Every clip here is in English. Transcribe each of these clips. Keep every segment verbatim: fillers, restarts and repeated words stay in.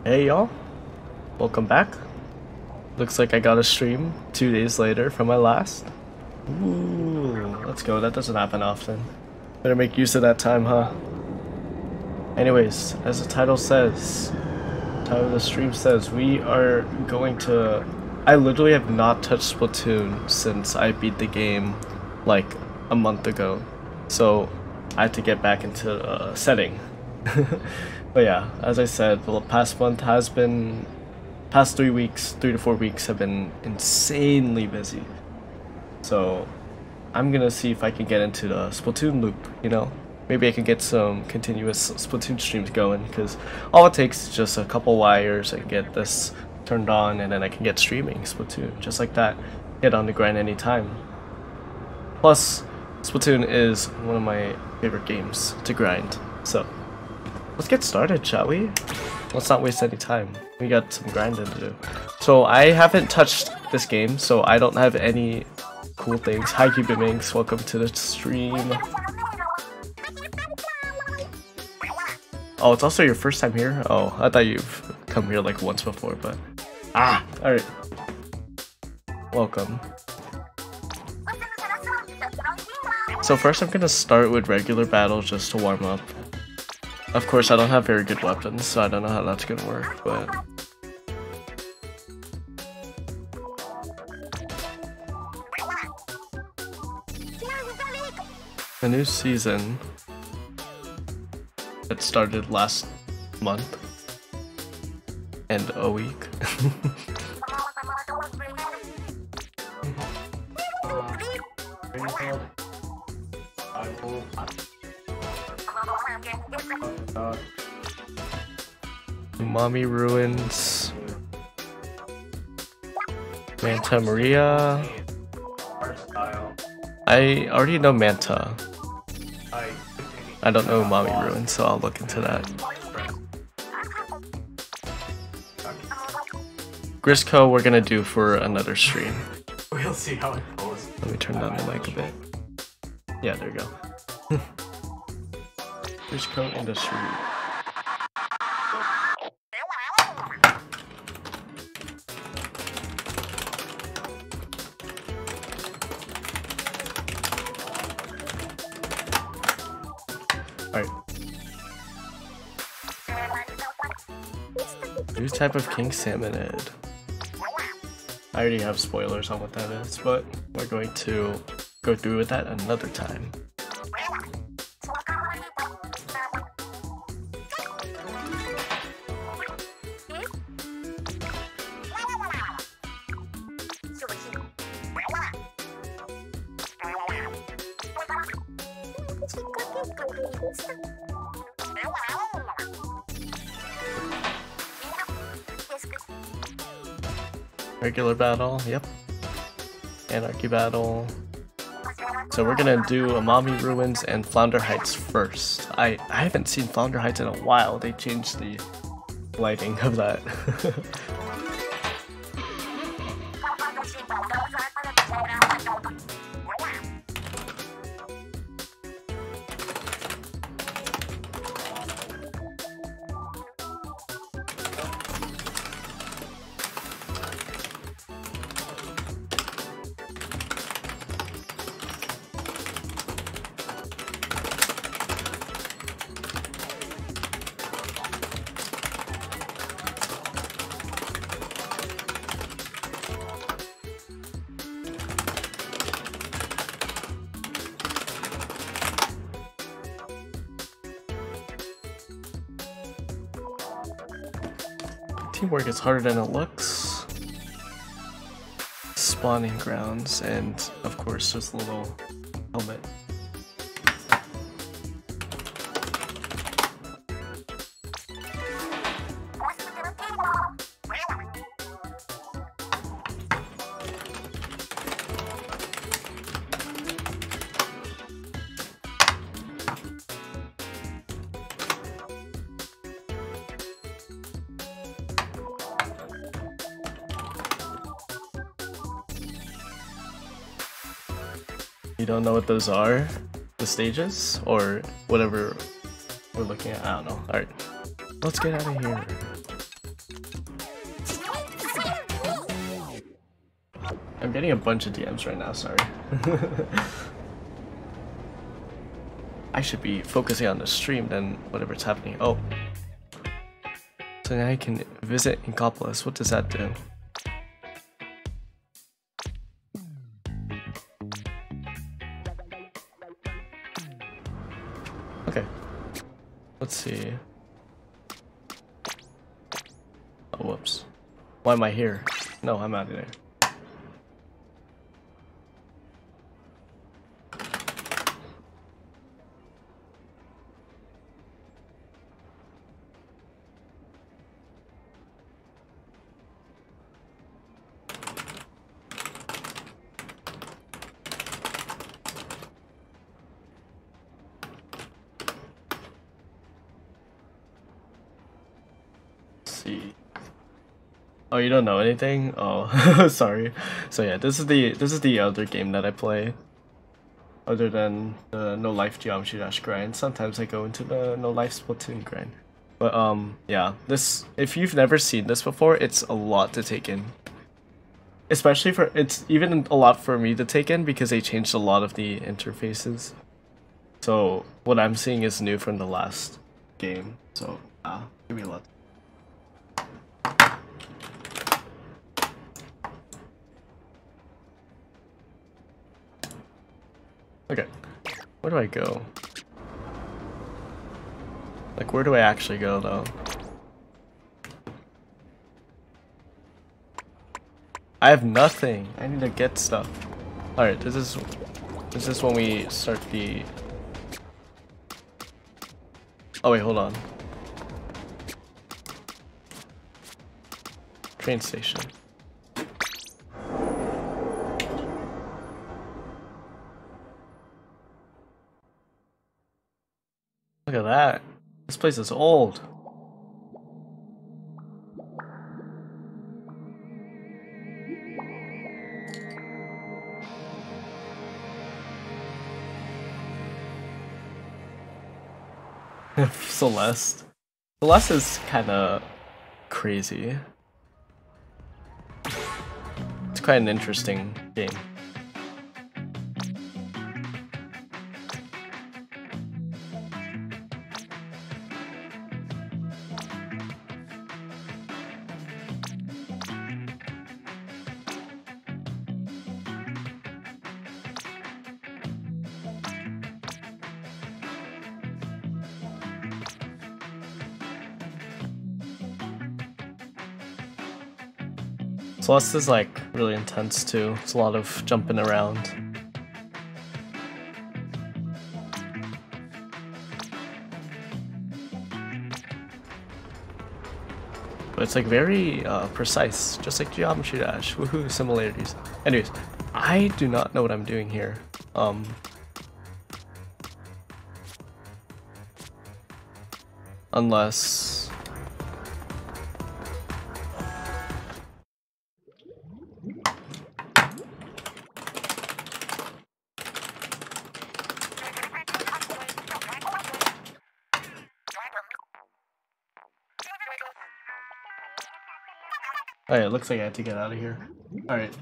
Hey y'all, welcome back. Looks like I got a stream two days later from my last. Ooh, let's go. That doesn't happen often. Better make use of that time, huh? Anyways, as the title says, the title of the stream says, we are going to... I literally have not touched Splatoon since I beat the game like a month ago. So I had to get back into uh, setting. But yeah, as I said, the past month has been, past three weeks, three to four weeks have been insanely busy. So I'm gonna see if I can get into the Splatoon loop, you know? Maybe I can get some continuous Splatoon streams going, because all it takes is just a couple wires. I can get this turned on and then I can get streaming Splatoon, just like that. Get on the grind anytime. Plus, Splatoon is one of my favorite games to grind, so let's get started, shall we? Let's not waste any time. We got some grinding to do. So I haven't touched this game, so I don't have any cool things. Hi Cupid Minx, welcome to the stream. Oh, it's also your first time here? Oh, I thought you've come here like once before, but... Ah! Alright. Welcome. So first I'm gonna start with regular battle just to warm up. Of course, I don't have very good weapons, so I don't know how that's gonna work, but... The new season that started last month and a week. Mommy Ruins, Manta Maria. I already know Manta. I don't know Mommy Ruins, so I'll look into that. Grisco we're gonna do for another stream. We'll see how it goes. Let me turn down the mic a bit. Yeah, there you go. Grisco Industry. Alright. New type of king salmonid. I already have spoilers on what that is, but we're going to go through with that another time. Regular battle, yep. Anarchy battle. So we're gonna do Mommy Ruins and Flounder Heights first. I, I haven't seen Flounder Heights in a while. They changed the lighting of that. Teamwork is harder than it looks. Spawning grounds, and of course, just a little helmet. You don't know what those are? The stages? Or whatever we're looking at? I don't know. Alright. Let's get out of here. getting a bunch of D Ms right now, sorry. I should be focusing on the stream than whatever's happening. Oh. So now you can visit Inkopolis. What does that do? Okay. Let's see. Oh, whoops. Why am I here? No, I'm out of there. Oh, you don't know anything? Oh, sorry. So yeah, this is the this is the other game that I play. Other than the No Life Geometry Dash grind, sometimes I go into the No Life Splatoon grind. But um, yeah, this if you've never seen this before, it's a lot to take in. Especially for it's even a lot for me to take in because they changed a lot of the interfaces. So what I'm seeing is new from the last game. So ah, give me a lot. Okay, where do I go? Like, where do I actually go, though? I have nothing. I need to get stuff. Alright, this is... This is when we start the... Oh, wait, hold on. Train station. Look at that. This place is old. Celeste. Celeste is kind of crazy. It's quite an interesting game. Celeste is like really intense too. It's a lot of jumping around. But it's like very uh, precise, just like Geometry Dash. Woohoo, similarities. Anyways, I do not know what I'm doing here. Um, unless... Oh yeah, it looks like I have to get out of here. Alright.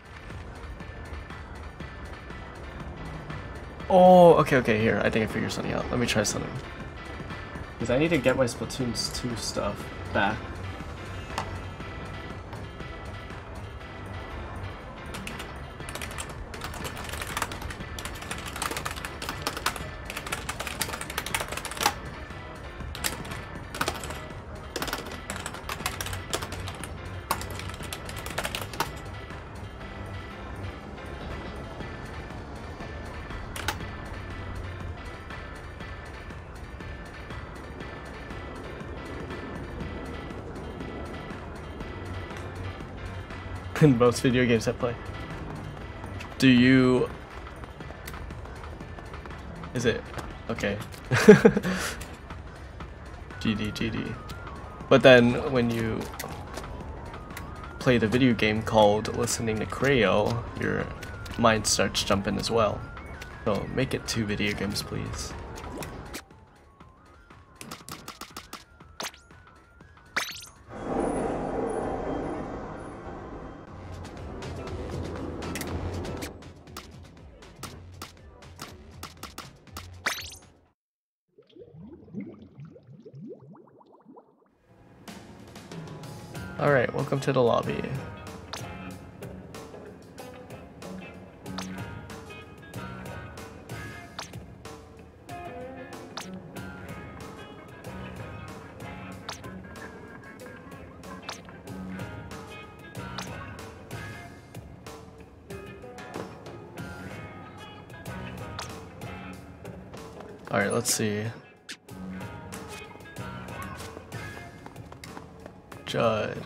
Oh, okay, okay, here. I think I figured something out. Let me try something. Because I need to get my Splatoon two stuff back. In most video games I play. Do you... Is it... Okay. G D, G D. But then when you play the video game called Listening to Creo, your mind starts jumping as well. So make it two video games, please. Alright, welcome to the lobby. Alright, let's see. Judd.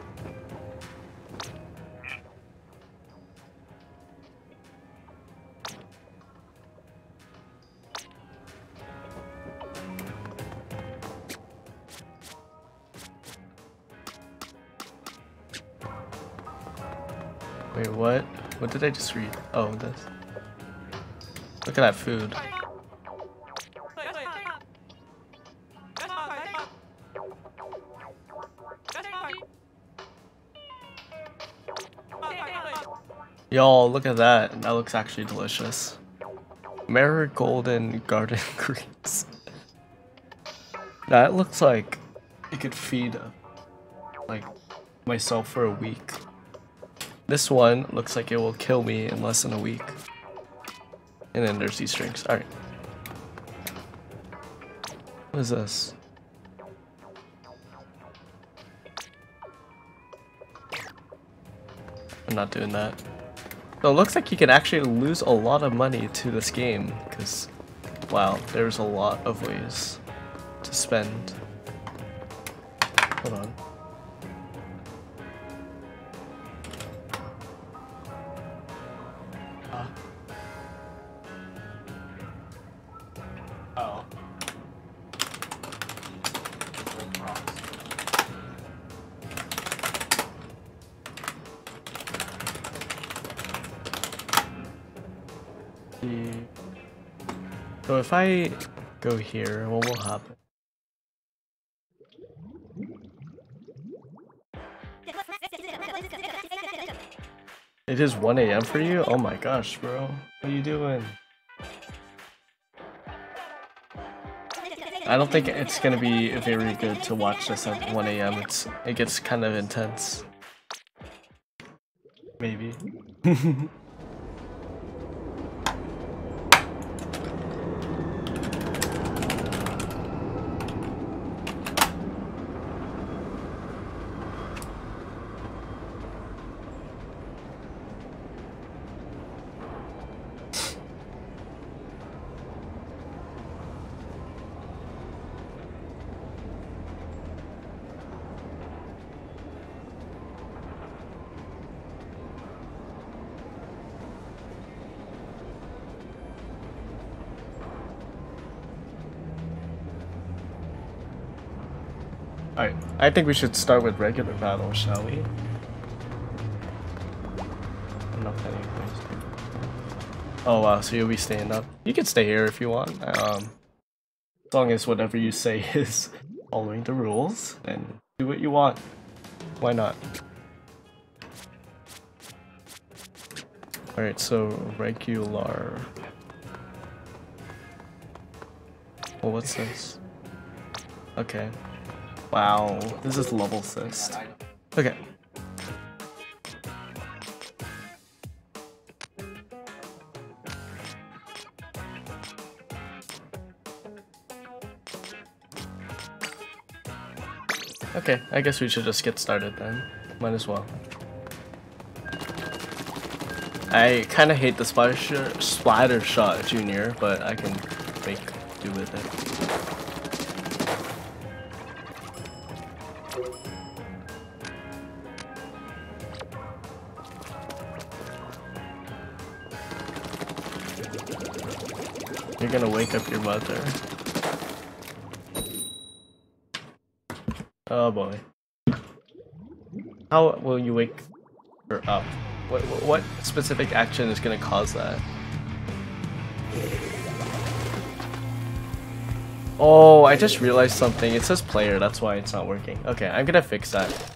Wait, what? What did I just read? Oh, this. Look at that food. Y'all, look at that. That looks actually delicious. Marigolden garden greens. That looks like it could feed like myself for a week. This one looks like it will kill me in less than a week. And then there's these drinks. Alright. What is this? I'm not doing that. So it looks like you can actually lose a lot of money to this game, because, wow, there's a lot of ways to spend. Hold on. Uh. Oh. So if I go here, what will happen? It is one A M for you? Oh my gosh, bro. What are you doing? I don't think it's gonna be very good to watch this at one A M. It's it gets kind of intense. Maybe. Alright, I think we should start with regular battle, shall we? I'm not planning anything. Oh wow, so you'll be staying up. You can stay here if you want. Um, as long as whatever you say is following the rules, and do what you want. Why not? Alright, so regular. Well, what's this? Okay. Wow, this is level assist. Okay. Okay, I guess we should just get started then. Might as well. I kind of hate the splatter, sh splatter shot junior, but I can make do with it. You're gonna wake up your mother. Oh boy. How will you wake her up? What, what specific action is gonna cause that? Oh, I just realized something. It says player, that's why it's not working. Okay, I'm gonna fix that.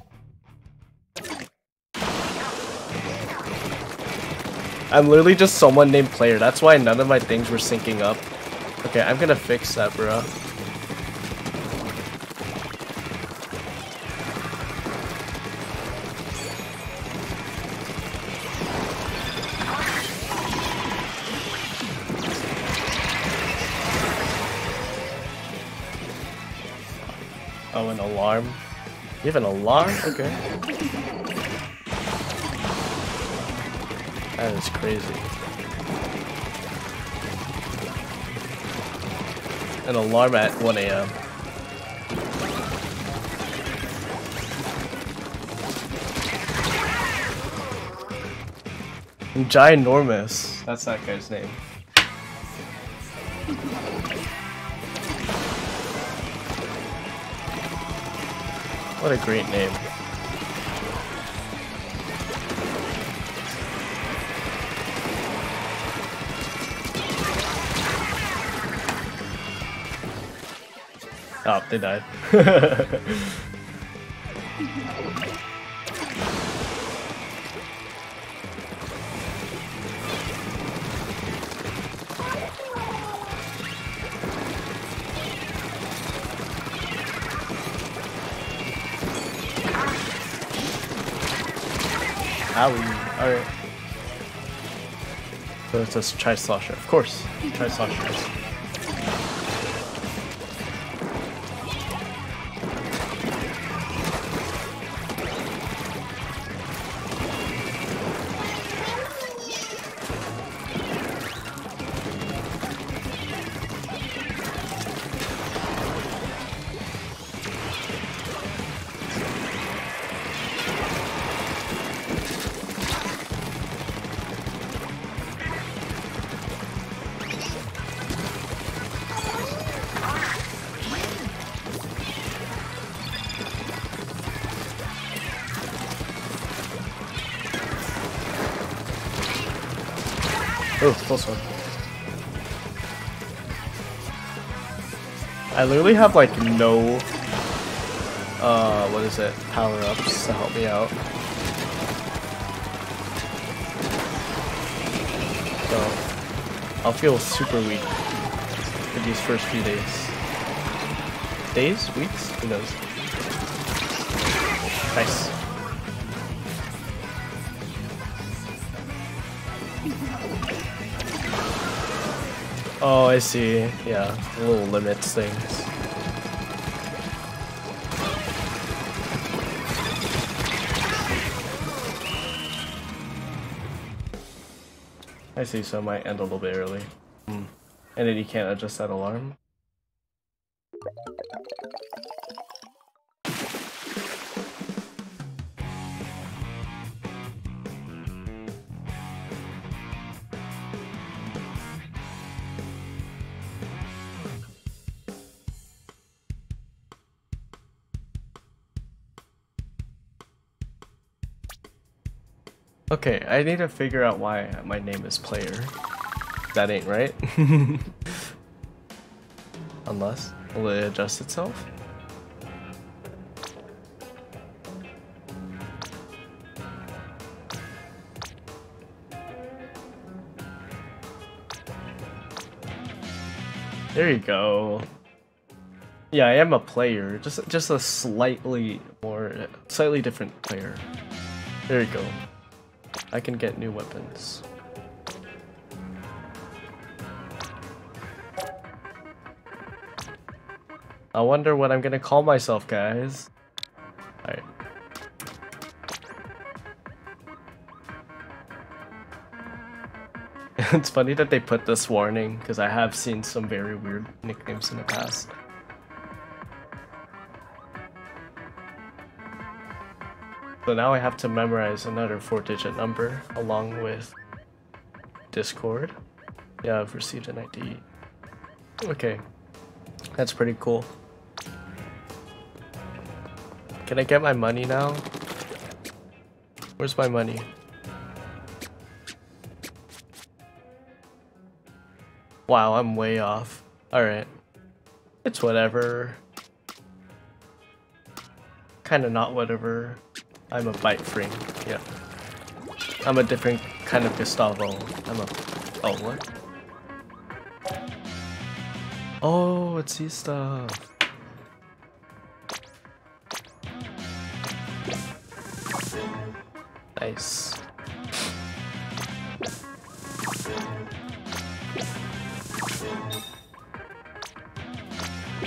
I'm literally just someone named player. That's why none of my things were syncing up. Okay, I'm gonna fix that, bro. Oh, an alarm. You have an alarm? Okay. That is crazy. An alarm at one A M Ginormous. That's that guy's name. What a great name. Oh, they died. Owie. Alright. So it's just Tri-Slosher. Of course. Tri-Sloshers. Oh, close one. I literally have like no, uh, what is it, power-ups to help me out. So, I'll feel super weak for these first few days. Days? Weeks? Who knows? Nice. Oh, I see. Yeah, little limits things. I see, so it might end a little bit early. Hmm. And then you can't adjust that alarm? Okay, I need to figure out why my name is Player. That ain't right. Unless, will it adjust itself? There you go. Yeah, I am a player, just just a slightly more, slightly different player. There you go. I can get new weapons. I wonder what I'm gonna call myself, guys. Alright. It's funny that they put this warning, because I have seen some very weird nicknames in the past. So now I have to memorize another four-digit number along with Discord. Yeah, I've received an I D. Okay, that's pretty cool. Can I get my money now? Where's my money? Wow, I'm way off. Alright. It's whatever. Kinda not whatever. I'm a bite frame, yeah. I'm a different kind of Gustavo. I'm a... Oh, what? Oh, it's his stuff. Nice.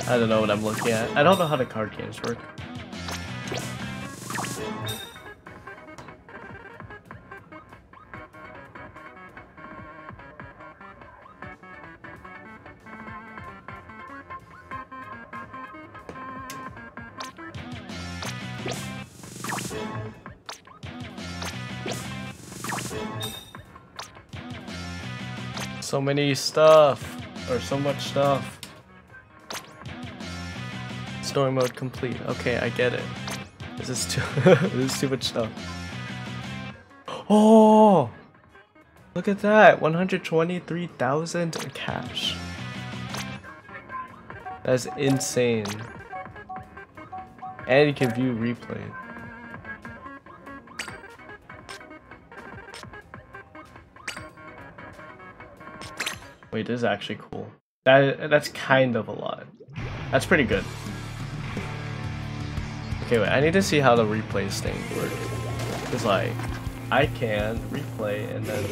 I don't know what I'm looking at. I don't know how the card games work. So many stuff, or so much stuff. Story mode complete. Okay, I get it. This is too, this is too much stuff. Oh, look at that! one hundred twenty-three thousand cash. That's insane. And you can view replay. Wait, this is actually cool. That that's kind of a lot. That's pretty good. Okay, wait. I need to see how the replays thing works. Cause like, I can replay and then.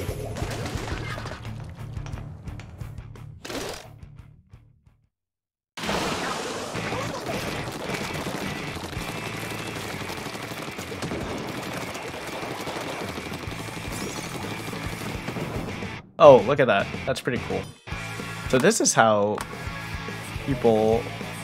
Oh, look at that. That's pretty cool. So this is how people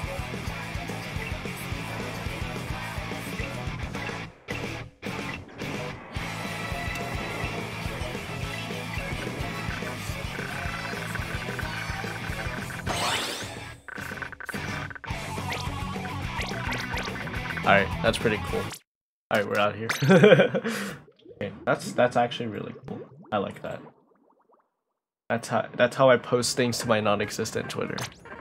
Alright, that's pretty cool. Alright, we're out here. Okay, that's that's actually really cool. I like that. That's how that's how I post things to my non-existent Twitter.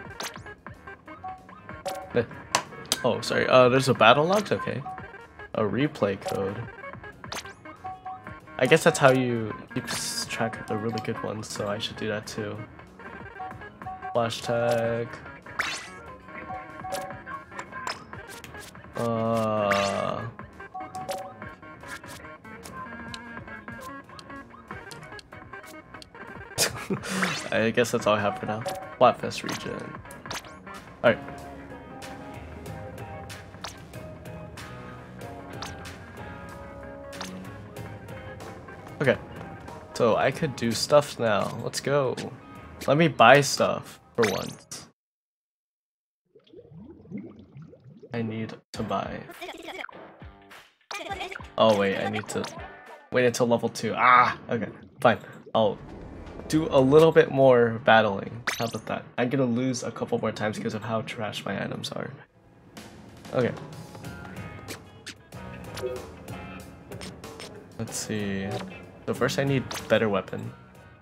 Oh, sorry. Uh, there's a battle logs. Okay, a replay code. I guess that's how you keep track of the really good ones. So I should do that too. Flash tag. Uh. I guess that's all I have for now. Flatfest region. Alright. Okay. So I could do stuff now. Let's go. Let me buy stuff for once. I need to buy. Oh wait, I need to wait until level two. Ah, okay, fine. I'll do a little bit more battling. How about that? I'm gonna lose a couple more times because of how trash my items are. Okay. Let's see. So first I need better weapon.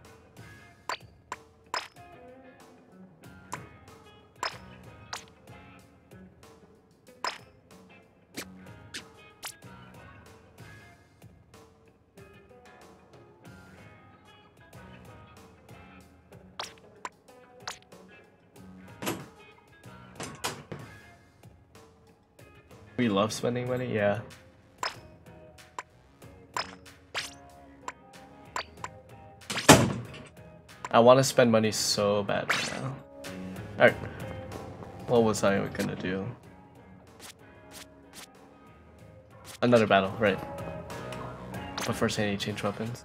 We love spending money, yeah. I want to spend money so bad right now. Alright. What was I gonna do? Another battle, right. But first I need to change weapons.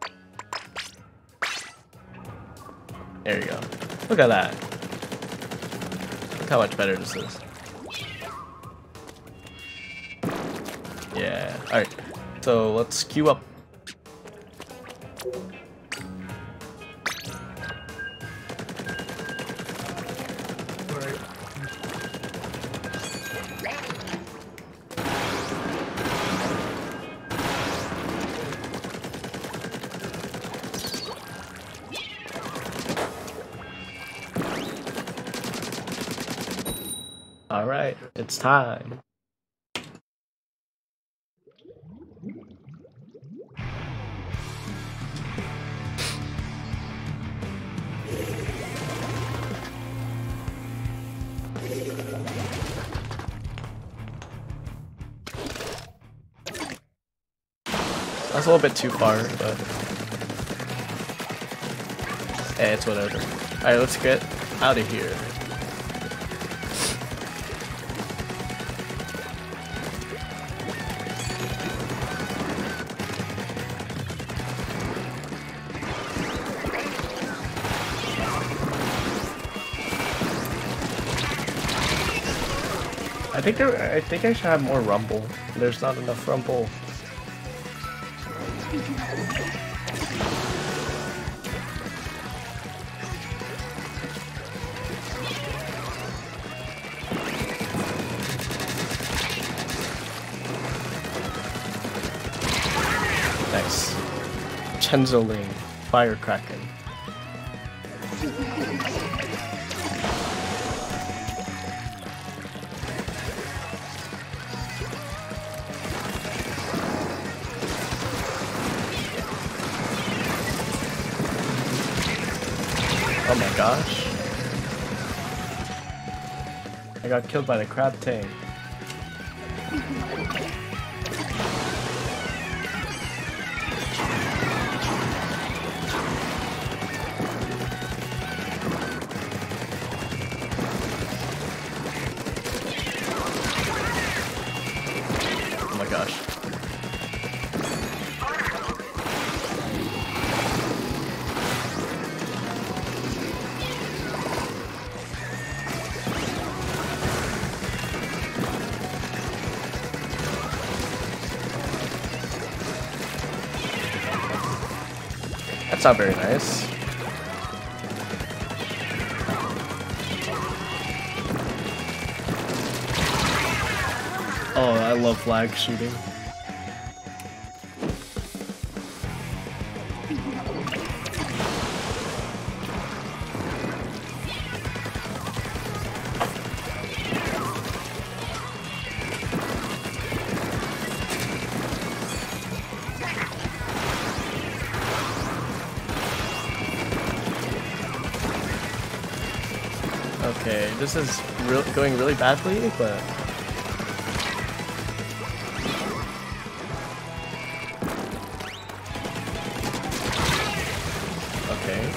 There you go. Look at that. Look how much better this is. Yeah, alright. So let's queue up. Alright, it's time. That's a little bit too far, but hey, it's whatever. Alright, let's get out of here. I think there. I think I should have more rumble. There's not enough rumble. Nice. Chenzoling, Firecracken. Oh my gosh. I got killed by the crab tank. Oh my gosh. That's not very nice. Oh, I love flag shooting. Okay, this is re going really badly, but... Okay.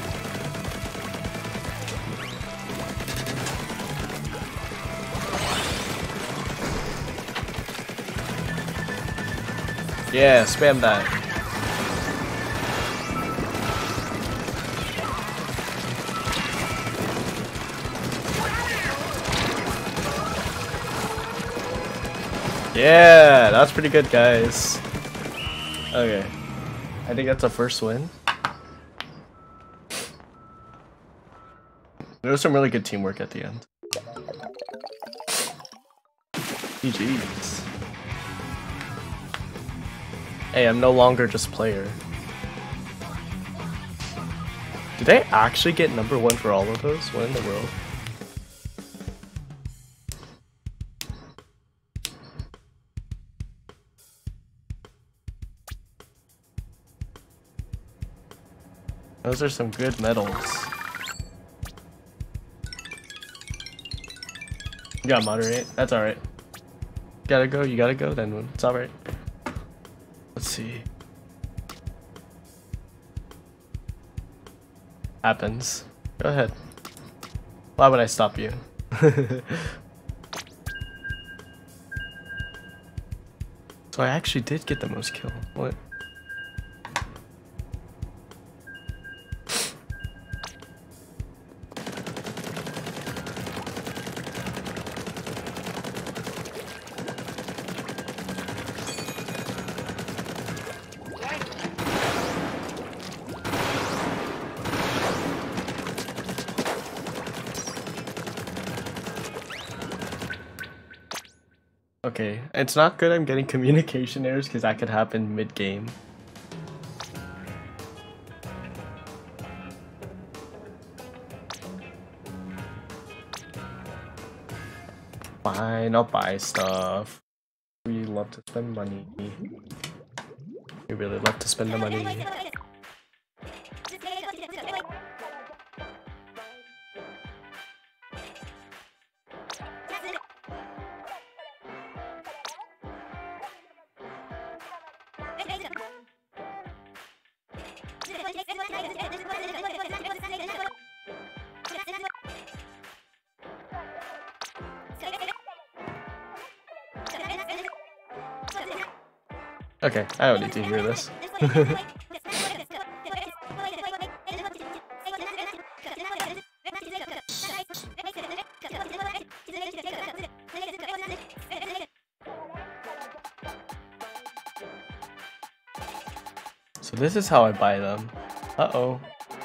Yeah, spam that. Yeah, that's pretty good, guys. Okay. I think that's a first win. There was some really good teamwork at the end. G G's. Hey, I'm no longer just player. Did I actually get number one for all of those? What in the world? Those are some good medals. You gotta moderate. That's alright. Gotta go, you gotta go then. It's alright. Let's see. Happens. Go ahead. Why would I stop you? So I actually did get the most kill. What? Okay, it's not good I'm getting communication errors because that could happen mid-game. Fine, I'll buy stuff. We love to spend money. We really love to spend the money. Okay, I don't need to hear this. This is how I buy them. Uh-oh.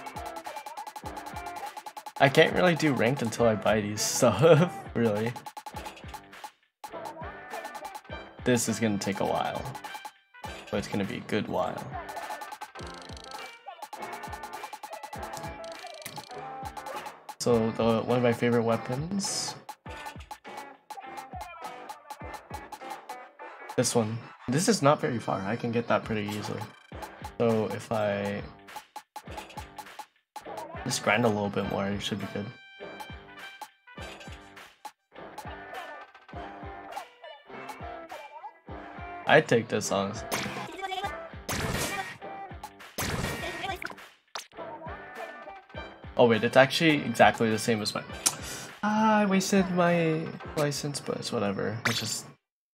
I can't really do ranked until I buy these stuff, really. This is gonna take a while. But it's gonna be a good while. So, the, one of my favorite weapons. This one. This is not very far. I can get that pretty easily. So if I just grind a little bit more, it should be good. I'd take this, honestly. Oh wait, it's actually exactly the same as mine. Ah, I wasted my license, but it's whatever. It's just...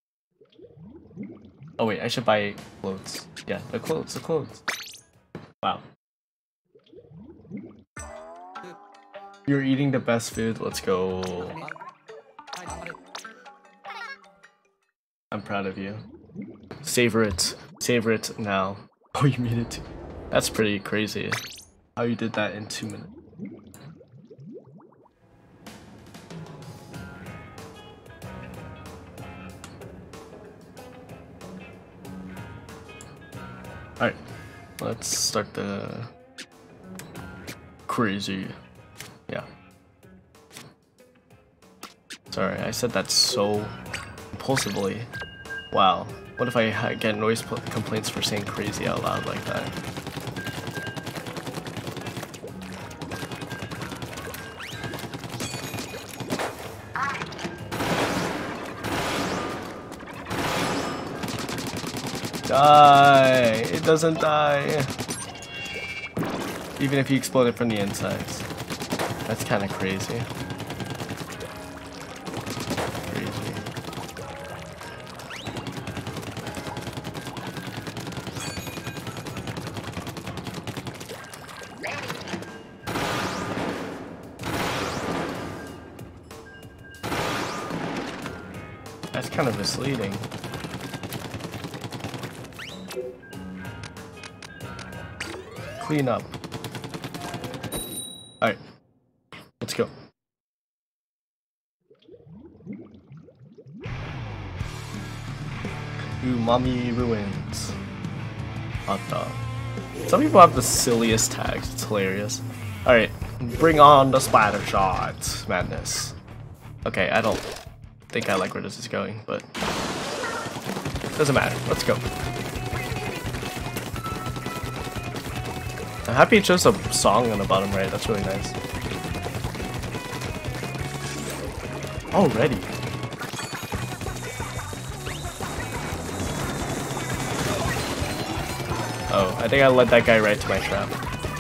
Oh wait, I should buy clothes. Yeah, the clothes, the clothes. Wow. You're eating the best food, let's go. I'm proud of you. Savor it. Savor it now. Oh, you made it too. That's pretty crazy. How you did that in two minutes. Alright, let's start the crazy. Yeah. Sorry, I said that so impulsively. Wow. What if I get noise complaints for saying crazy out loud like that? Die! It doesn't die! Even if you explode it from the insides. That's kind of crazy. Crazy. That's kind of misleading. Clean up. Alright. Let's go. Umami Ruins. Hot dog. Some people have the silliest tags. It's hilarious. Alright. Bring on the splatter shot. Madness. Okay, I don't think I like where this is going, but doesn't matter. Let's go. I'm happy it shows a song on the bottom right. That's really nice. Already. Oh, I think I led that guy right to my trap.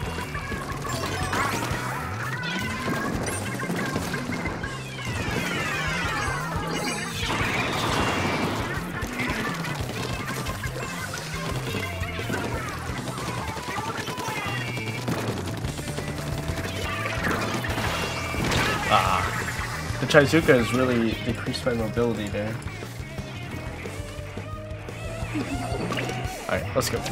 Ah, the Chaizuka has really decreased my mobility there. Alright, let's go.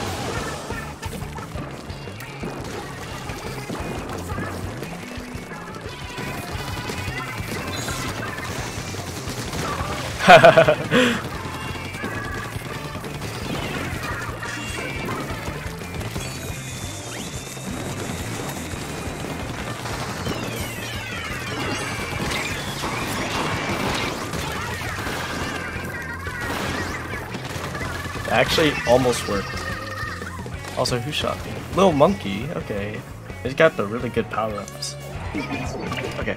Actually almost worked. Also, who shot me? Little monkey, okay. He's got the really good power-ups. Okay.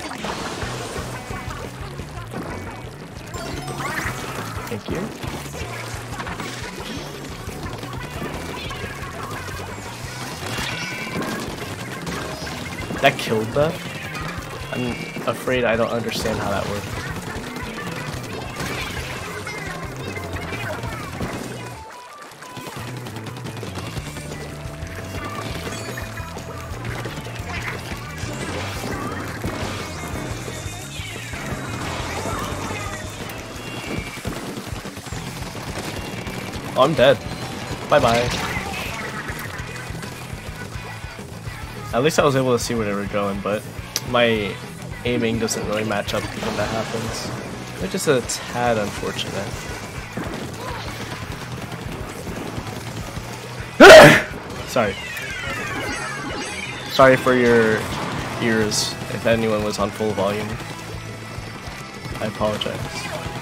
Thank you. That killed that? I'm afraid I don't understand how that works. Oh, I'm dead. Bye bye. At least I was able to see where they were going, but my aiming doesn't really match up when that happens. Which is a tad unfortunate. Sorry. Sorry for your ears if anyone was on full volume. I apologize.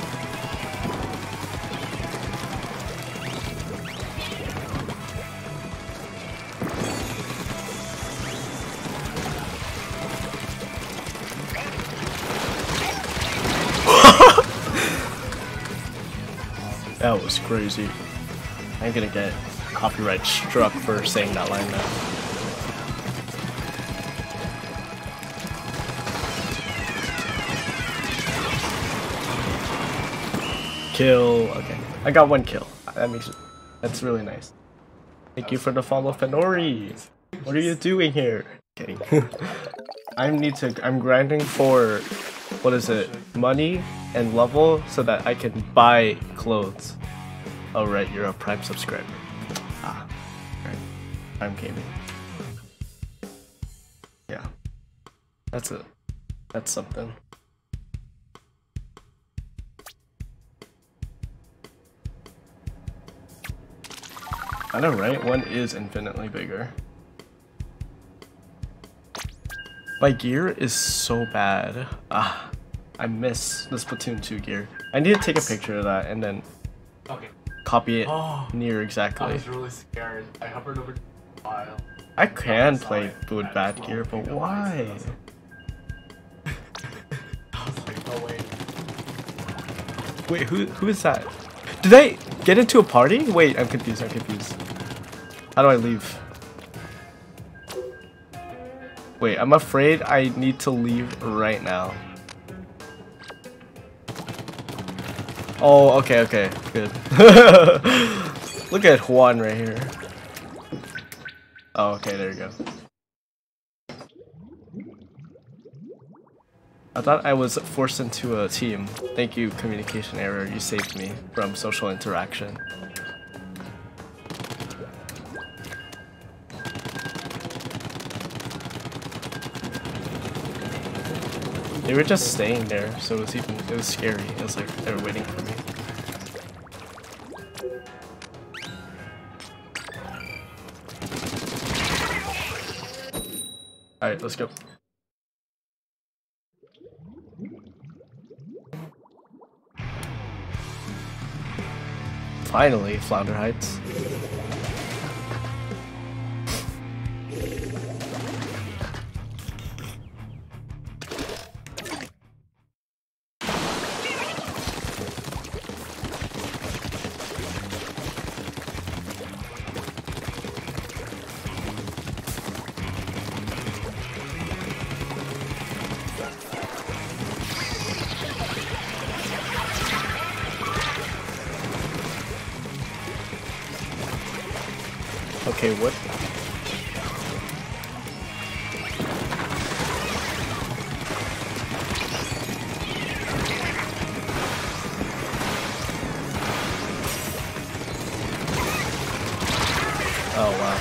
That was crazy. I'm gonna get copyright struck for saying that line now. Kill. Okay, I got one kill. That makes it. That's really nice. Thank you for the follow, Fenori. What are you doing here? Kidding. I need to. I'm grinding for. What is it? Money and level so that I can buy clothes. Oh right, you're a Prime subscriber. Ah, right. Prime gaming. Yeah, that's it. That's something. I know, right? One is infinitely bigger. My gear is so bad. Ah, I miss the Splatoon two gear. I need to take a picture of that and then Okay. copy it Oh, near I exactly. was really scared. I hovered over the file. I can saw play it. with I bad just gear, won't but think of why? myself. I was like, no way. Wait, who who is that? Did I get into a party? Wait, I'm confused. I'm confused. How do I leave? Wait, I'm afraid I need to leave right now. Oh, okay, okay, good. Look at Juan right here. Oh, okay, there you go. I thought I was forced into a team. Thank you, communication error. You saved me from social interaction. They were just staying there, so it was even it was scary. It was like they were waiting for me. Alright, let's go. Finally, Flounder Heights. Okay, what? Oh wow.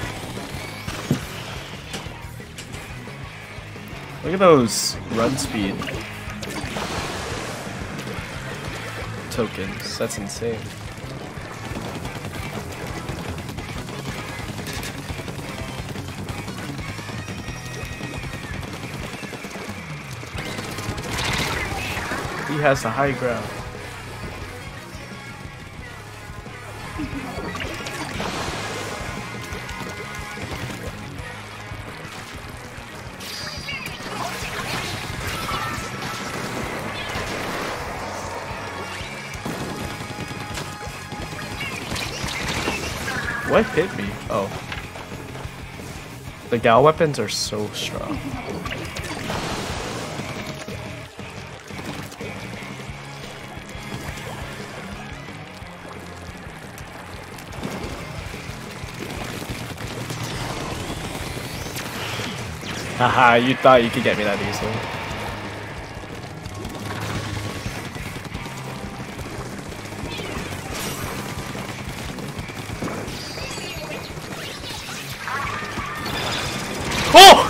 Look at those run speed tokens. That's insane. He has the high ground. What hit me? Oh. The Gal weapons are so strong. Haha, you thought you could get me that easily. Oh!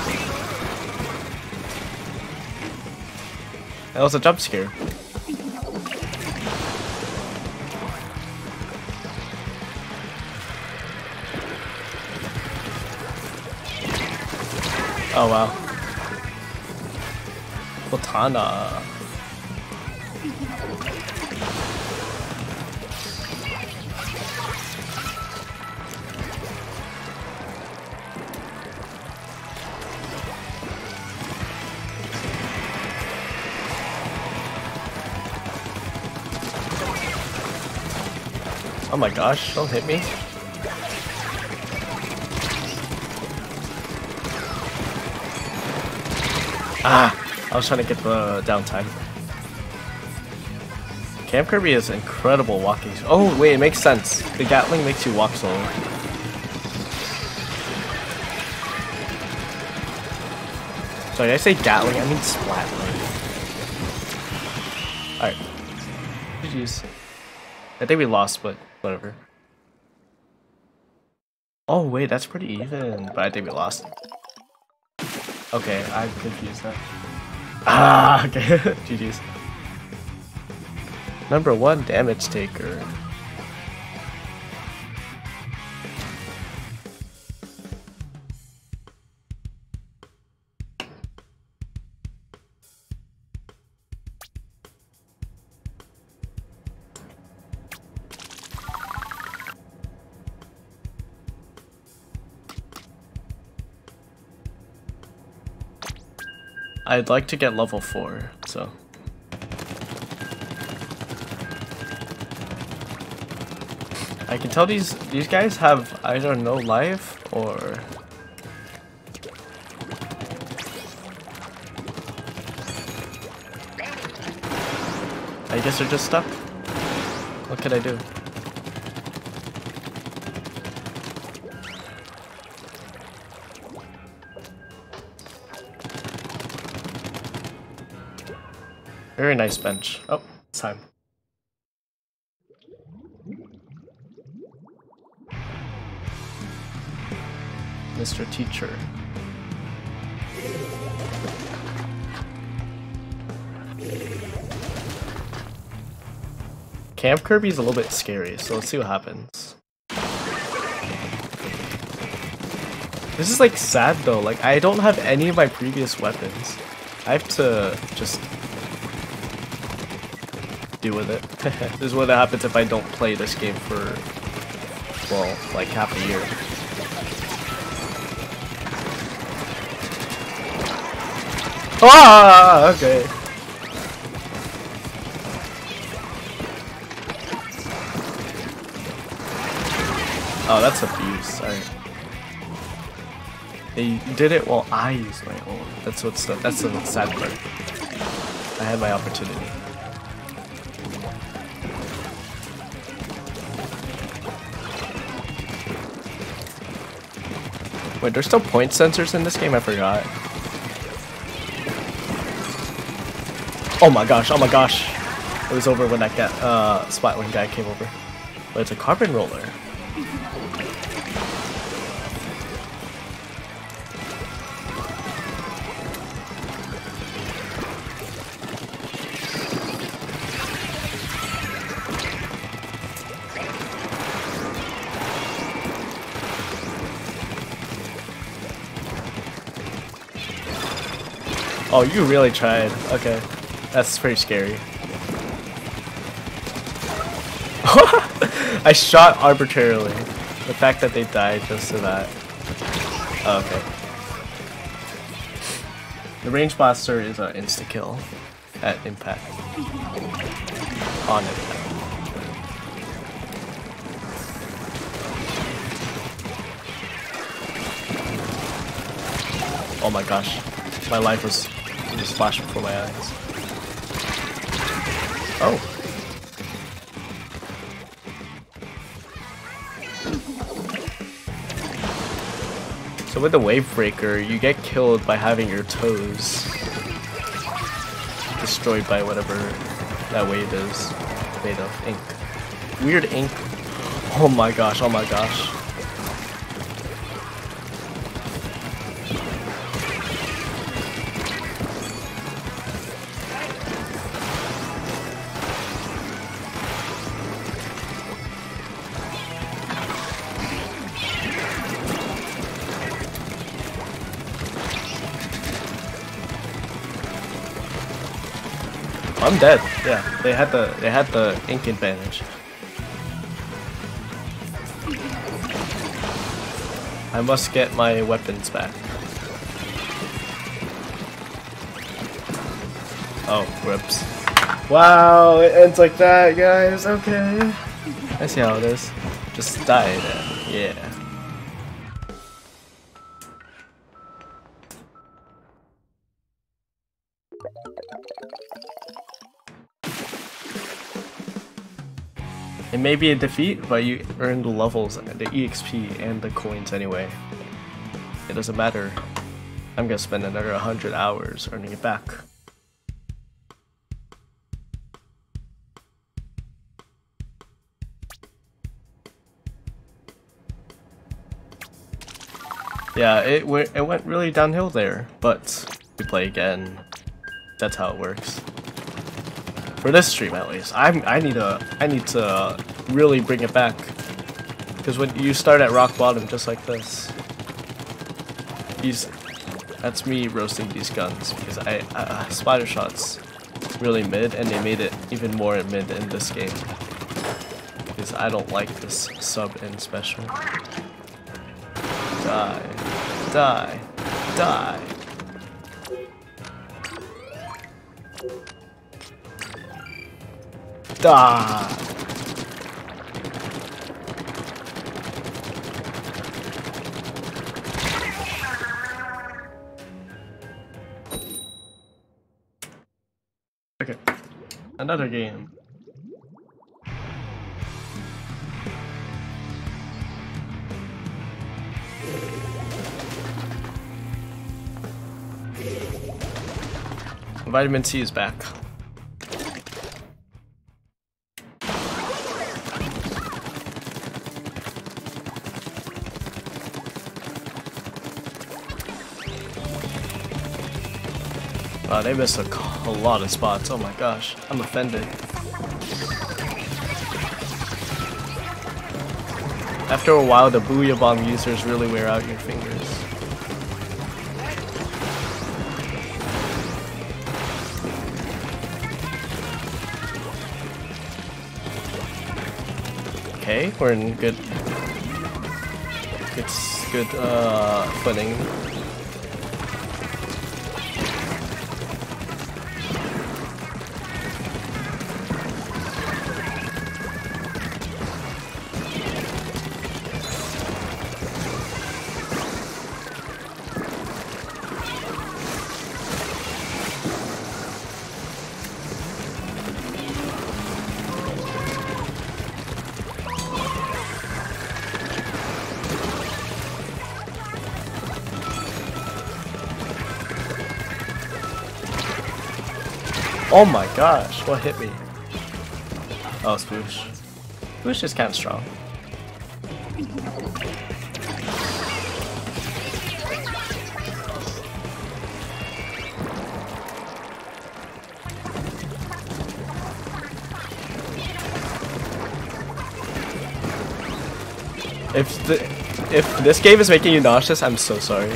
That was a jump scare. Oh wow. Botana. Oh my gosh, don't hit me. Ah, I was trying to get the downtime. Camp Kirby is incredible walking. Oh wait, it makes sense. The Gatling makes you walk slower. Sorry, did I say Gatling? I mean Splatling. Alright. G G's. I think we lost, but whatever. Oh wait, that's pretty even, but I think we lost. Okay, I'm confused now. Ah, okay. G G's. Number one damage taker. I'd like to get level four, so. I can tell these these guys have either no life or I guess they're just stuck. What can I do? Very nice bench. Oh, it's time. Mister Teacher. Camp Kirby's a little bit scary, so let's see what happens. This is like sad though, like I don't have any of my previous weapons. I have to just deal with it. This is what happens if I don't play this game for, well, like half a year. Ah, okay. Oh, that's abuse. Alright. They did it while I used my own. That's what's the, that's the sad part. I had my opportunity. Wait, there's still point sensors in this game? I forgot. Oh my gosh, oh my gosh. It was over when that guy, uh, Splatling guy came over. But it's a carbon roller. Oh, you really tried. Okay. That's pretty scary. I shot arbitrarily. The fact that they died just to that. Oh, okay. The range blaster is an insta-kill at impact. On impact. Oh my gosh. My life was just flashing before my eyes. Oh. So with the wave breaker, you get killed by having your toes destroyed by whatever that wave is made of. Ink. Weird ink. Oh my gosh, oh my gosh. I'm dead. Yeah, they had the they had the ink advantage. I must get my weapons back. Oh, whoops. Wow, it ends like that, guys. Okay. I see how it is. Just die then. Yeah. It may be a defeat, but you earn the levels, the E X P, and the coins anyway. It doesn't matter. I'm gonna spend another one hundred hours earning it back. Yeah, it went it went really downhill there, but we play again. That's how it works. For this stream, at least, I'm I need to I need to really bring it back, because when you start at rock bottom, just like this, these that's me roasting these guns because I uh, spider shots really mid, and they made it even more mid in this game because I don't like this sub and special. Die, die, die. Die. Okay, another game. Vitamin C is back. Wow, they missed a, a lot of spots. Oh my gosh, I'm offended. After a while, the Booyah Bomb users really wear out your fingers. Okay, we're in good, good, good uh, footing. Oh my gosh, what hit me? Oh, Spoosh. Spoosh is kind of strong. If the if this game is making you nauseous, I'm so sorry.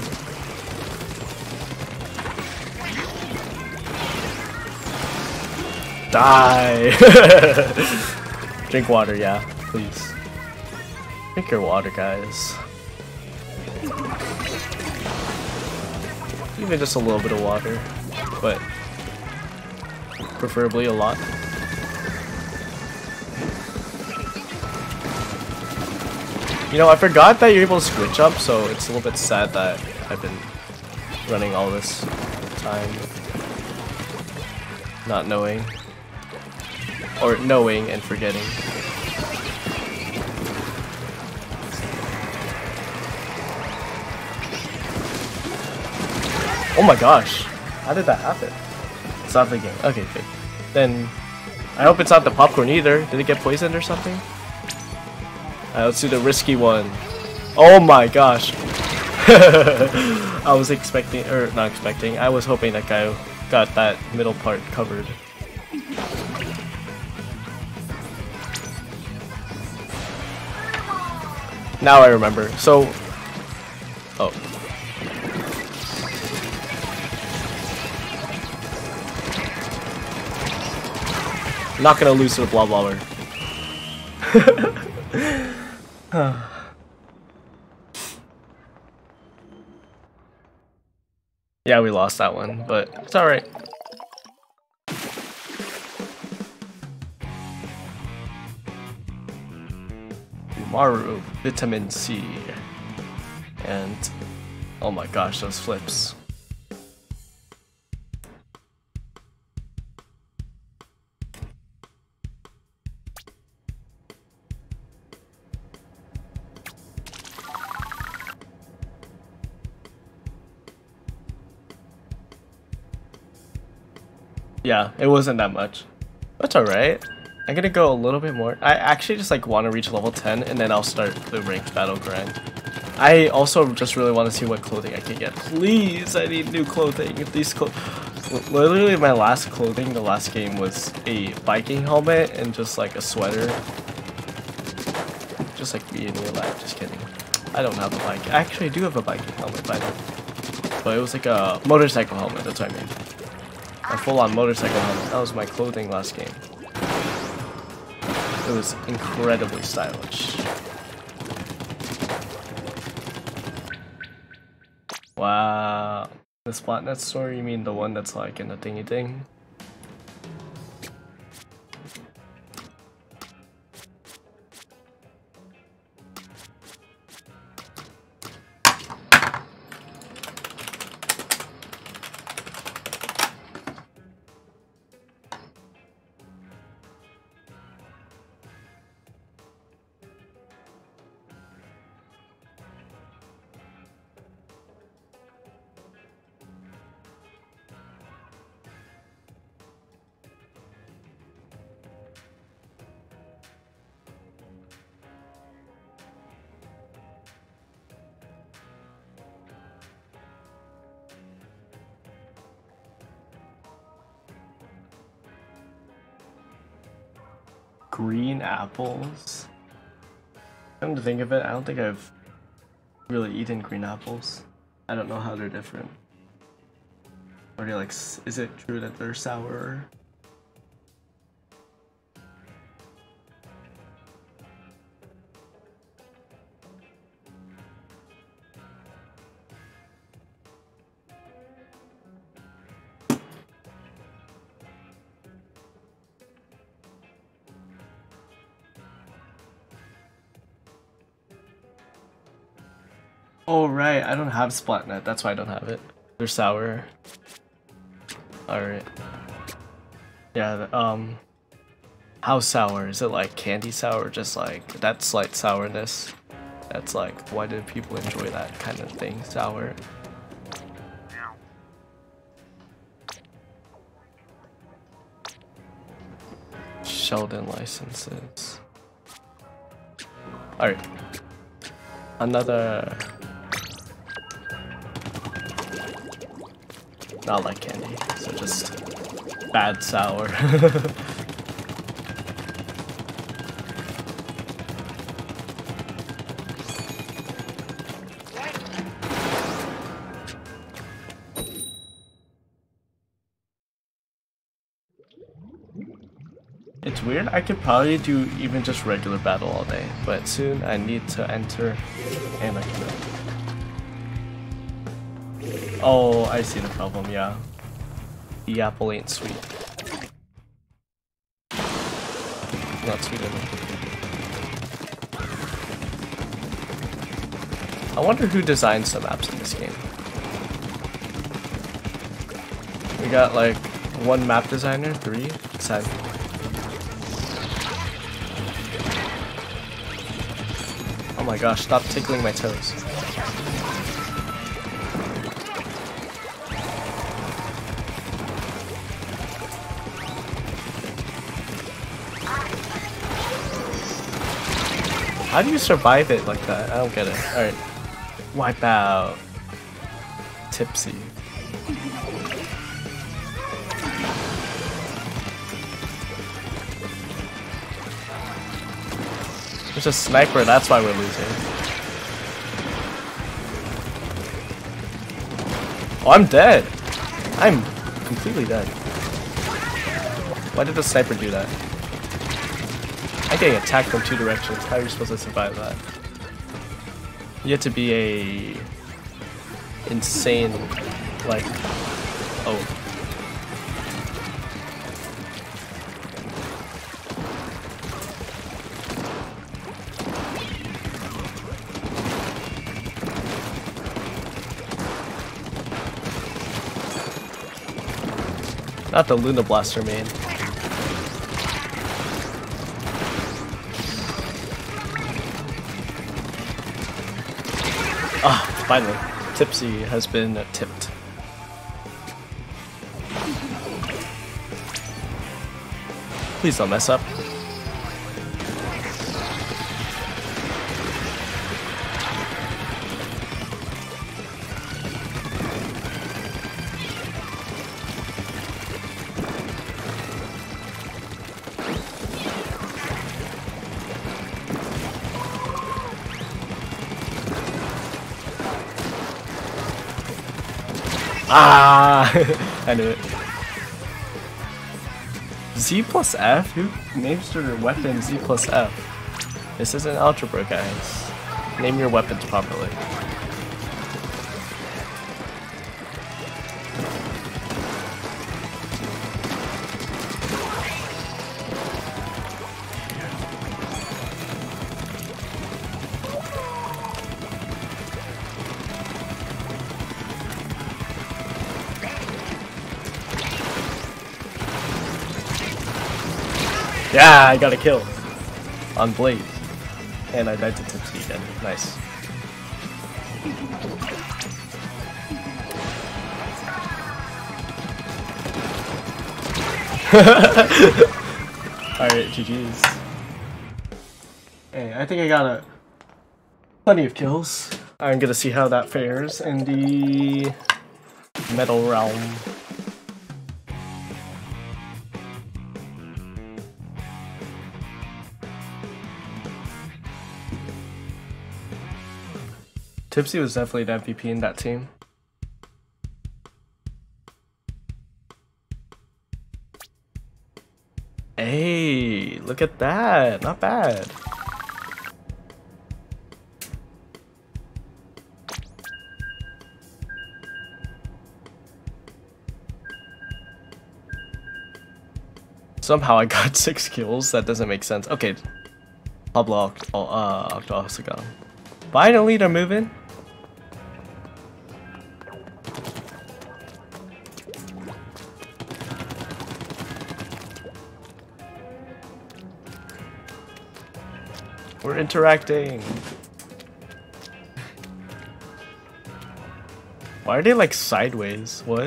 Die! Drink water, yeah, please. Drink your water, guys. Even just a little bit of water, but preferably a lot. You know, I forgot that you're able to switch up, so it's a little bit sad that I've been running all this time not knowing. Or knowing and forgetting. Oh my gosh, how did that happen? It's not the game. Okay, okay. Then I hope it's not the popcorn either. Did it get poisoned or something? Alright, let's do the risky one. Oh my gosh. I was expecting, or not expecting, I was hoping that guy got that middle part covered. Now I remember. So, oh. I'm not gonna lose to the blah blobber. Yeah, we lost that one, but it's alright. Umaru, Vitamin C. And oh my gosh, those flips. Yeah, it wasn't that much. That's alright. I'm gonna go a little bit more. I actually just like want to reach level ten and then I'll start the ranked battle grind. I also just really want to see what clothing I can get. Please, I need new clothing. If these clo literally my last clothing, the last game was a biking helmet and just like a sweater. Just like me in real life, just kidding. I don't have a bike. Actually, I do have a biking helmet by the way. But it was like a motorcycle helmet, that's what I mean. A full-on motorcycle helmet. That was my clothing last game. It was incredibly stylish. Wow. The Splatnet store, you mean the one that's like in the thingy thing? Green apples? Come to think of it, I don't think I've really eaten green apples. I don't know how they're different. Or like, is it true that they're sour? Oh right, I don't have Splatnet, that's why I don't have it. They're sour. Alright. Yeah, um... how sour? Is it like candy sour or just like that slight sourness? That's like, why do people enjoy that kind of thing, sour? Sheldon licenses. Alright. Another... not like candy, so just bad sour. It's weird, I could probably do even just regular battle all day, but soon I need to enter and I can... Oh, I see the problem, yeah. The apple ain't sweet. Not sweet enough. I wonder who designed some maps in this game. We got like one map designer, three, seven. Oh my gosh, stop tickling my toes. How do you survive it like that? I don't get it. Alright. Wipe out. Tipsy. There's a sniper, that's why we're losing. Oh, I'm dead. I'm completely dead. Why did the sniper do that? I'm getting attacked from two directions. How are you supposed to survive that? You have to be a insane, like, oh. Not the Luna Blaster main. Ah, finally. Tipsy has been tipped. Please don't mess up. Ah! I knew it. Z plus F? Who names their weapon Z plus F? This isn't algebra, guys. Name your weapons properly. Yeah, I got a kill on Blaze, and I died to Tipsy again. Nice. Alright, G G's. Hey, I think I got a plenty of kills. I'm gonna see how that fares in the Metal Realm. Tipsy was definitely the M V P in that team. Hey, look at that. Not bad. Somehow I got six kills. That doesn't make sense. Okay. Pablo Oct oh, uh, Octagon. Finally, they're moving. We're interacting. Why are they like sideways? What?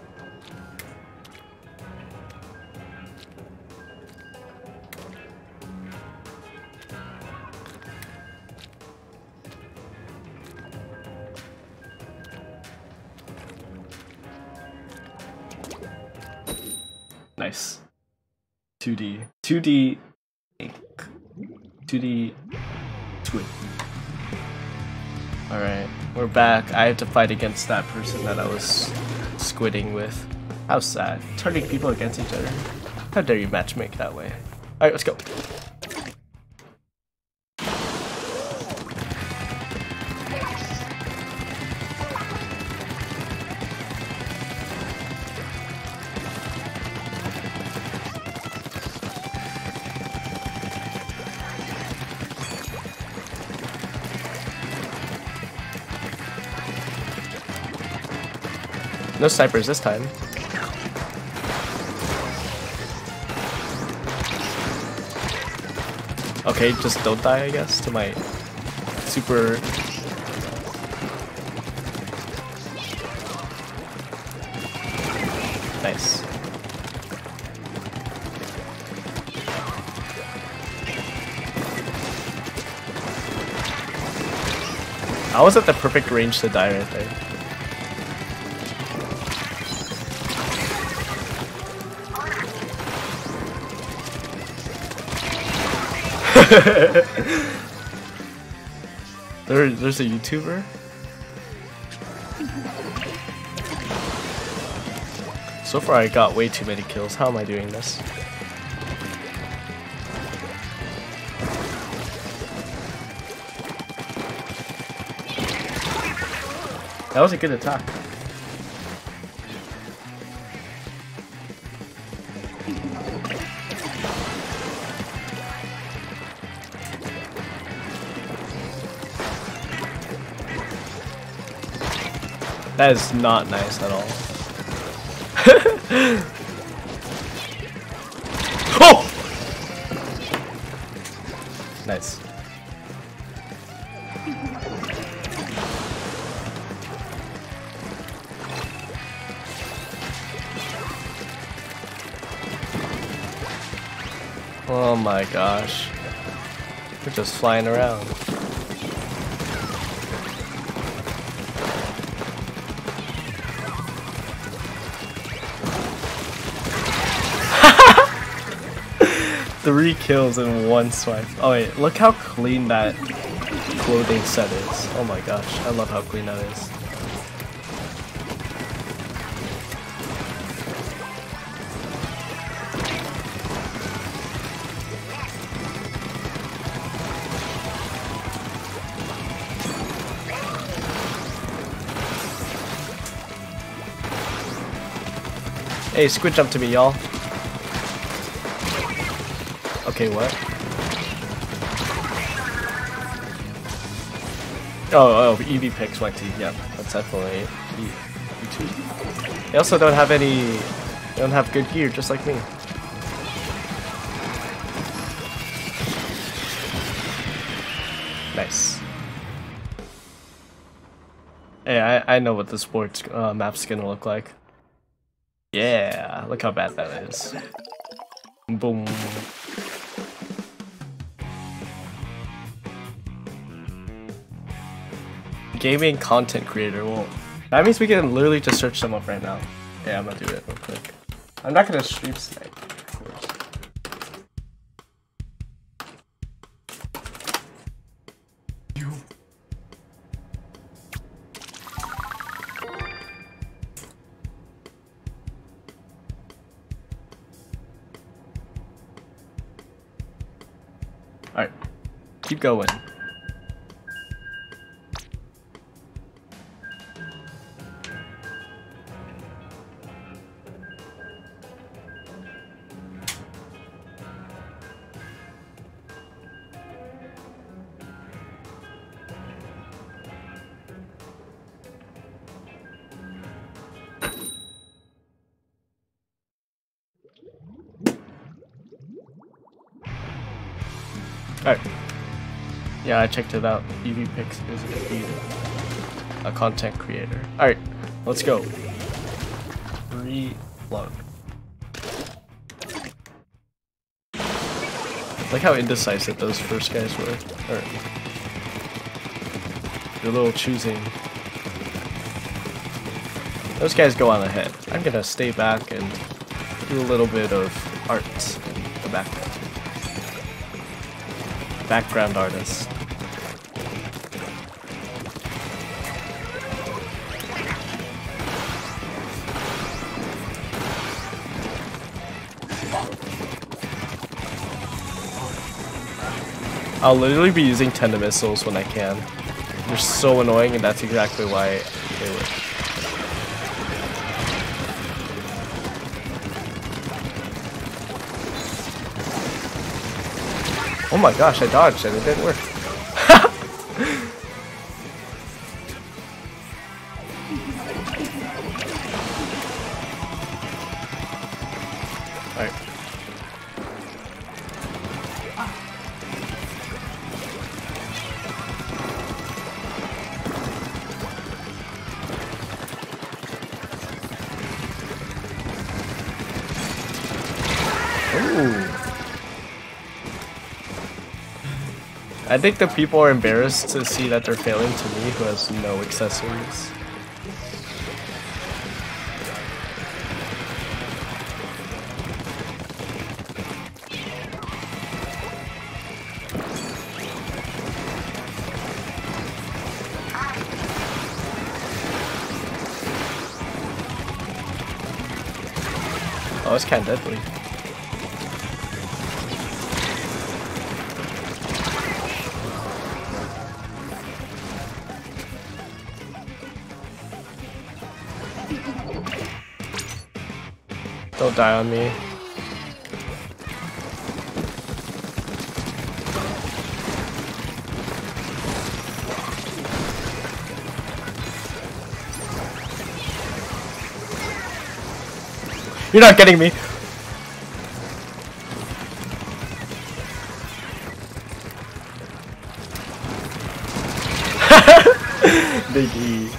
Nice. two D. two D ink. two D twin. Alright, we're back. I have to fight against that person that I was squidding with. How sad. Turning people against each other. How dare you matchmake that way? Alright, let's go. No snipers this time. Okay, just don't die, I guess, to my super... Nice. I was at the perfect range to die right there. there, there's a YouTuber. So far I got way too many kills. How am I doing this? That was a good attack. That is not nice at all. Oh! Nice. Oh my gosh. We're just flying around. Three kills in one swipe. Oh wait, look how clean that clothing set is. Oh my gosh, I love how clean that is. Hey, squid jump to me, y'all. Okay, what? Oh, oh, E V picks went to, yeah, that's definitely E two. They also don't have any, they don't have good gear, just like me. Nice. Hey, I, I know what the sports uh, map's gonna look like. Yeah, look how bad that is. Boom. Gaming content creator. Well, that means we can literally just search them up right now. Yeah, I'm gonna do it real quick. I'm not gonna stream tonight, of course. You. Alright, keep going. Alright. Yeah, I checked it out. E V Pix is indeed a content creator. Alright, let's go. Reload. Like how indecisive those first guys were. Or they're a little choosing. Those guys go on ahead. I'm gonna stay back and do a little bit of art in the background. Background artist. I'll literally be using tender missiles when I can. They're so annoying, and that's exactly why they work. Oh my gosh, I dodged and it didn't work. Alright. Ooh. I think the people are embarrassed to see that they're failing to me who has no accessories. Oh, it's kind of deadly. Don't die on me. You're not getting me. Big E.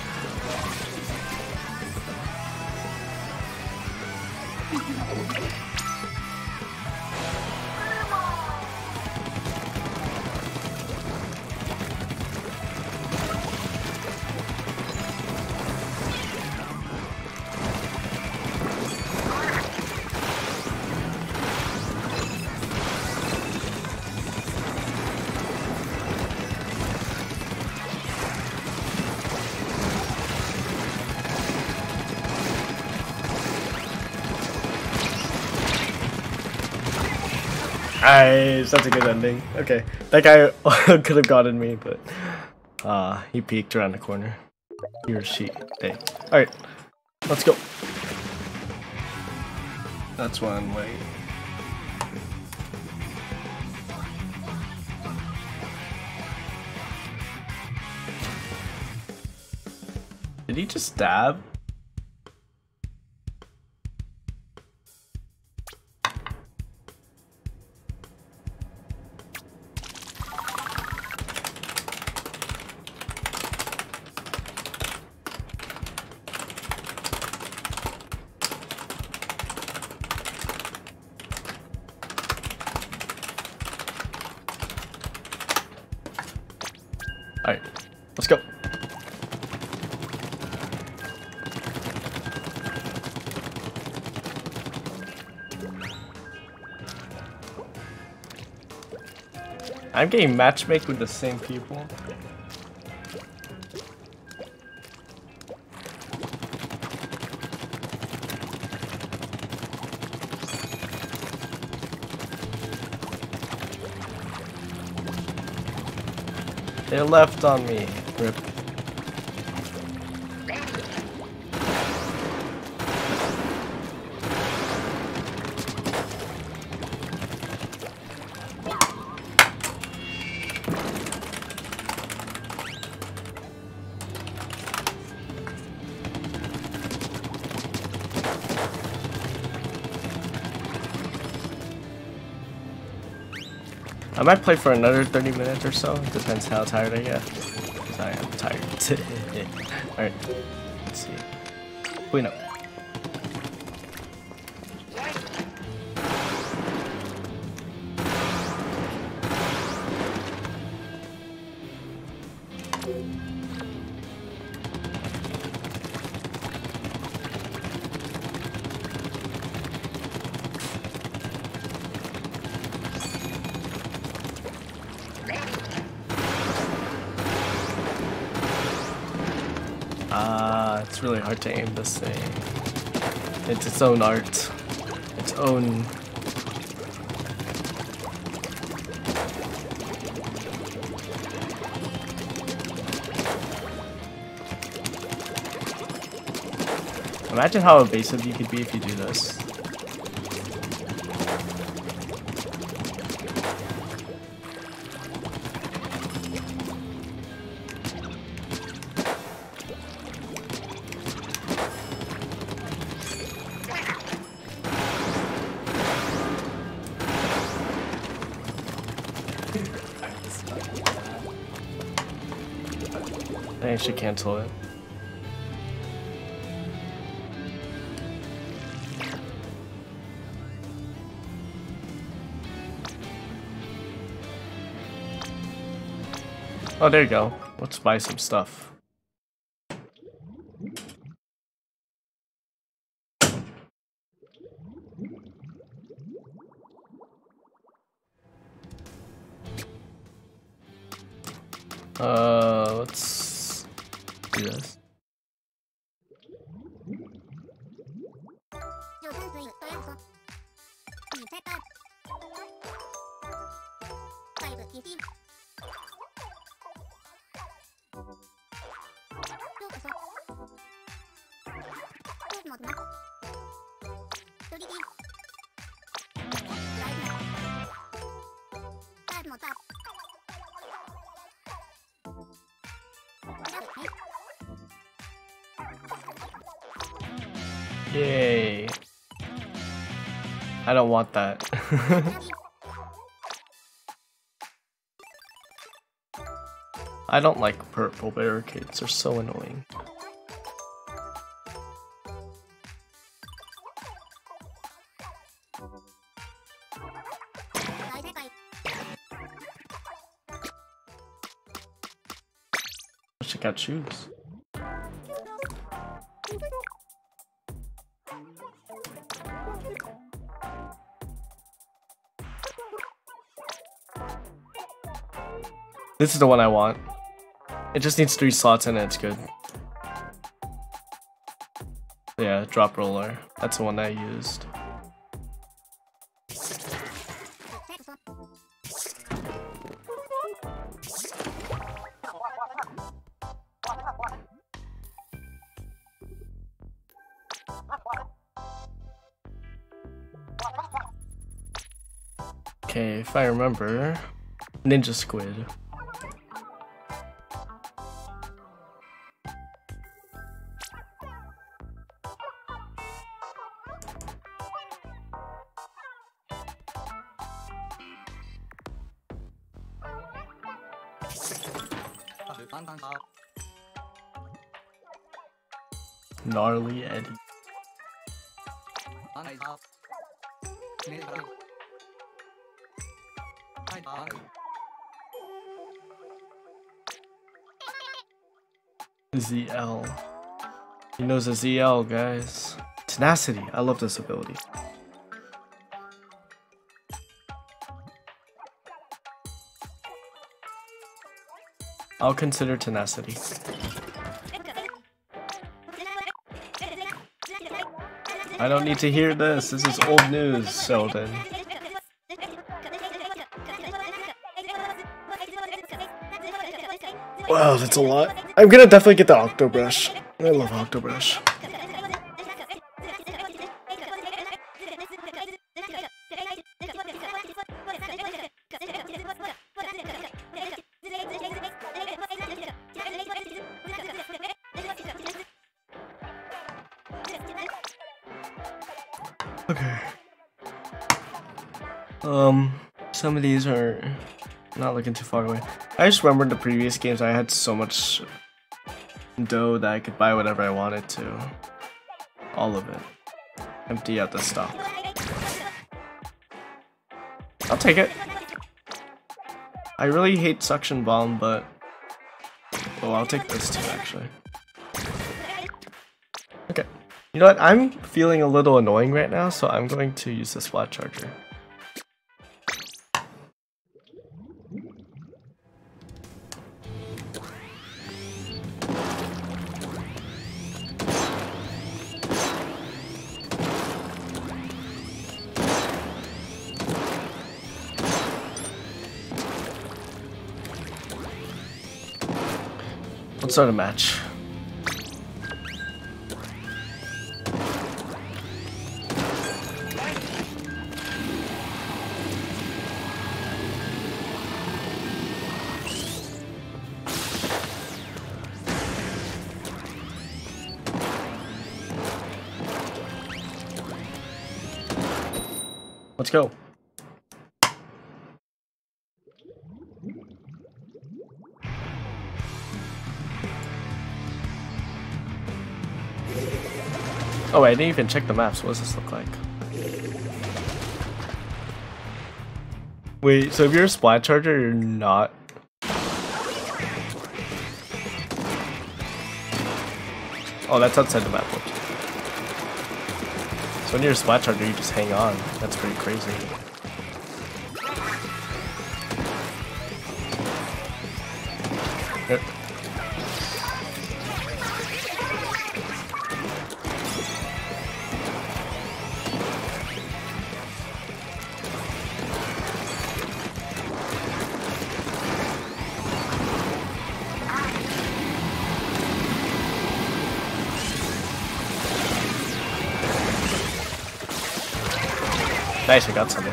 Nice, that's a good ending. Okay, that guy could have gotten me, but uh, he peeked around the corner. He or she. Hey. Alright, let's go. That's one way. Did he just stab? Alright, let's go. I'm getting matchmake with the same people. They left on me. Rip. I might play for another thirty minutes or so. Depends how tired I get. Because I am tired. Alright. Let's see. Wait, no. Ah, uh, it's really hard to aim this thing. It's its own art. Its own... Imagine how evasive you could be if you do this. I should cancel it. Oh, there you go. Let's buy some stuff. Uh, let's do this. Yay. I don't want that. I don't like purple barricades, they're so annoying. I should got shoes. This is the one I want. It just needs three slots in it, it's good. Yeah, drop roller. That's the one I used. Okay, if I remember, Ninja Squid. Gnarly Eddie. Z L. He knows a Z L, guys. Tenacity. I love this ability. I'll consider Tenacity. I don't need to hear this. This is old news, Sheldon. Wow, that's a lot. I'm gonna definitely get the Octobrush. I love Octobrush. Okay. Um, some of these are not looking too far away. I just remember in the previous games I had so much dough that I could buy whatever I wanted to. All of it. Empty out the stock. I'll take it. I really hate Suction Bomb, but... oh, I'll take this too, actually. Okay. You know what? I'm feeling a little annoying right now, so I'm going to use the Splat Charger. Let's start a match. Let's go. Oh wait, I didn't even check the maps. What does this look like? Wait, so if you're a Splat Charger, you're not... oh, that's outside the map. So when you're a Splat Charger, you just hang on. That's pretty crazy. Yep. Nice, I got something.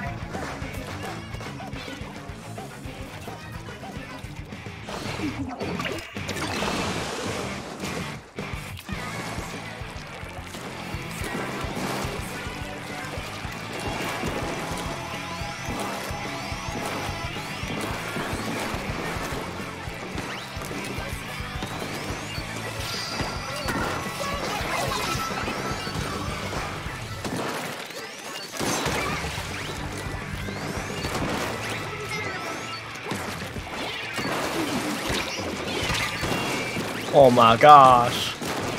Oh my gosh.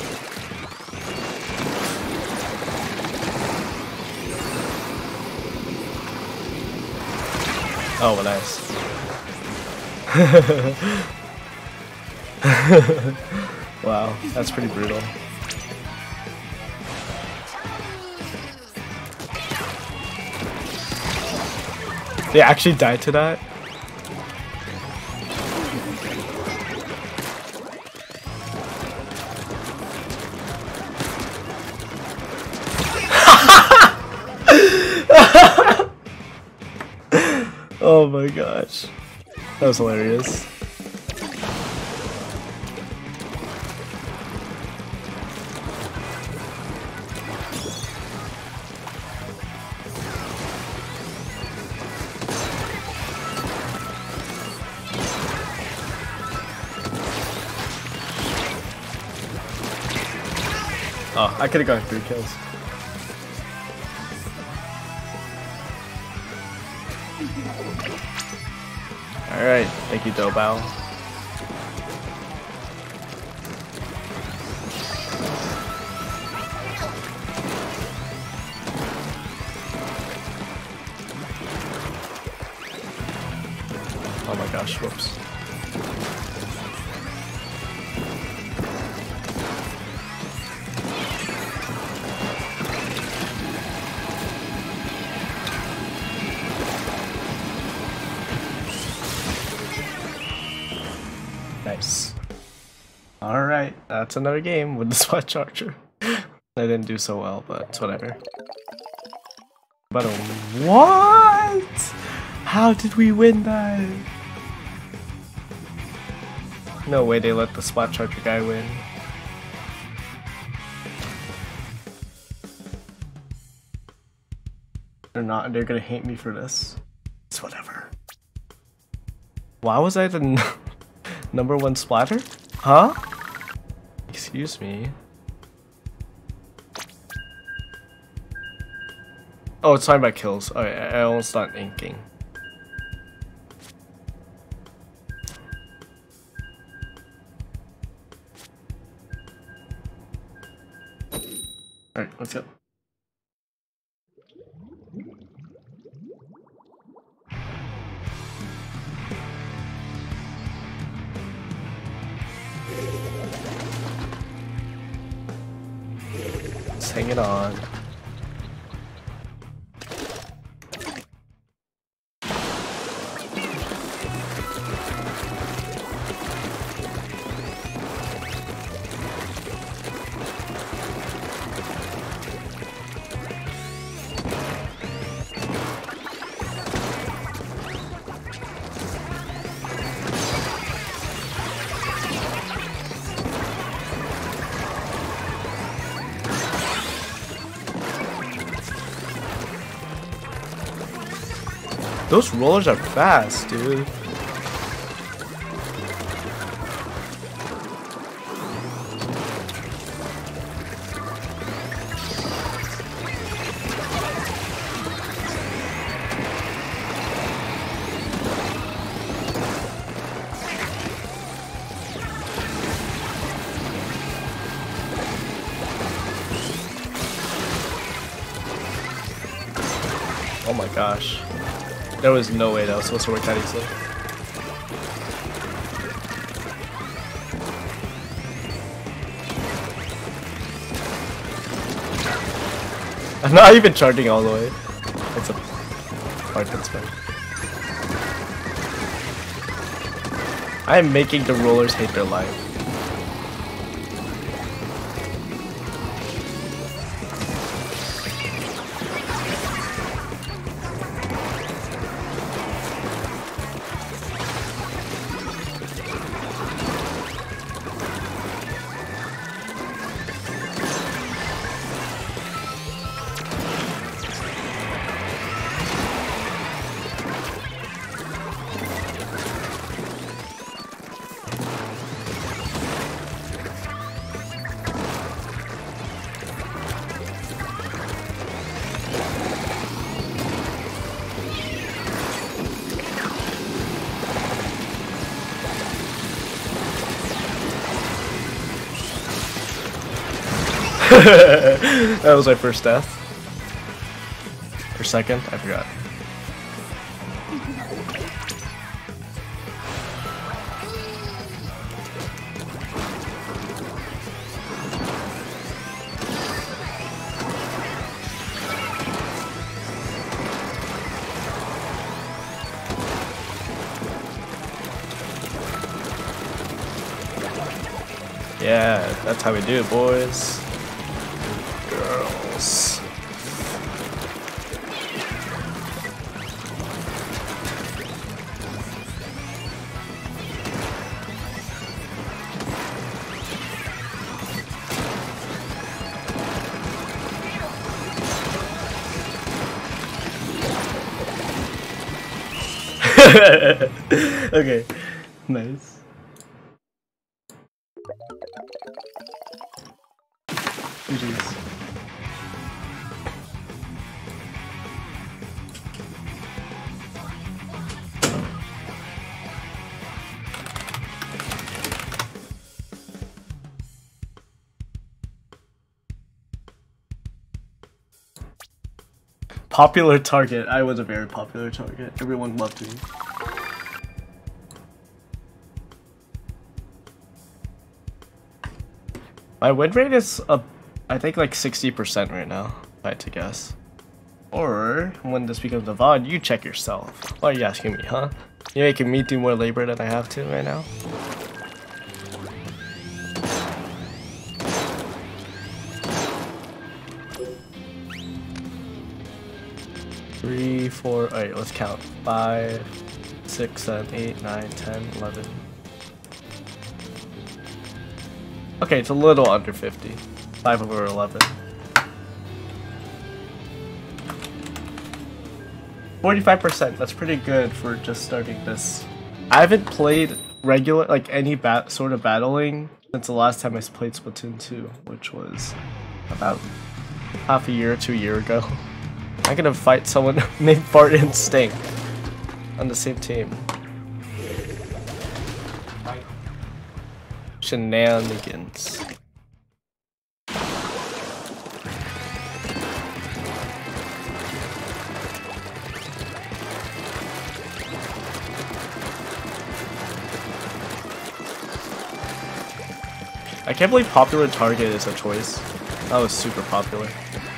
Oh, nice. Wow, that's pretty brutal. They actually died to that? Oh my gosh. That was hilarious. Oh, I could have gotten three kills. Alright, thank you, Dobao. Oh my gosh, whoops. Nice. Alright, that's another game with the SWAT charger. I didn't do so well, but it's whatever. But uh, what? How did we win that? No way they let the SWAT charger guy win. They're not, they're gonna hate me for this. It's whatever. Why was I the n number one splatter? Huh? Excuse me. Oh, it's fine by kills. Oh, yeah, I almost start inking. Alright, let's go. Just hang it on. Those rollers are fast, dude. Oh my gosh. There was no way that was supposed to work that easily. I'm not even charging all the way. That's a hard hit spin. I am making the rollers hate their life. That was my first death. Or second? I forgot. Yeah, that's how we do it, boys. Girls. Okay, nice. Jeez. Popular target. I was a very popular target. Everyone loved me. My win rate is up, I think like sixty percent right now, if I had to guess. Or, when this becomes a V O D, you check yourself. Why are you asking me, huh? You're making me do more labor than I have to right now? Three, four, alright, let's count. Five, six, seven, eight, nine, ten, eleven. Okay, it's a little under fifty. five over eleven. forty-five percent, that's pretty good for just starting this. I haven't played regular, like any bat sort of battling since the last time I played Splatoon two, which was about half a year to a year ago. I'm gonna fight someone named Fart Instinct on the same team. Shenanigans. I can't believe popular target is a choice. That was super popular.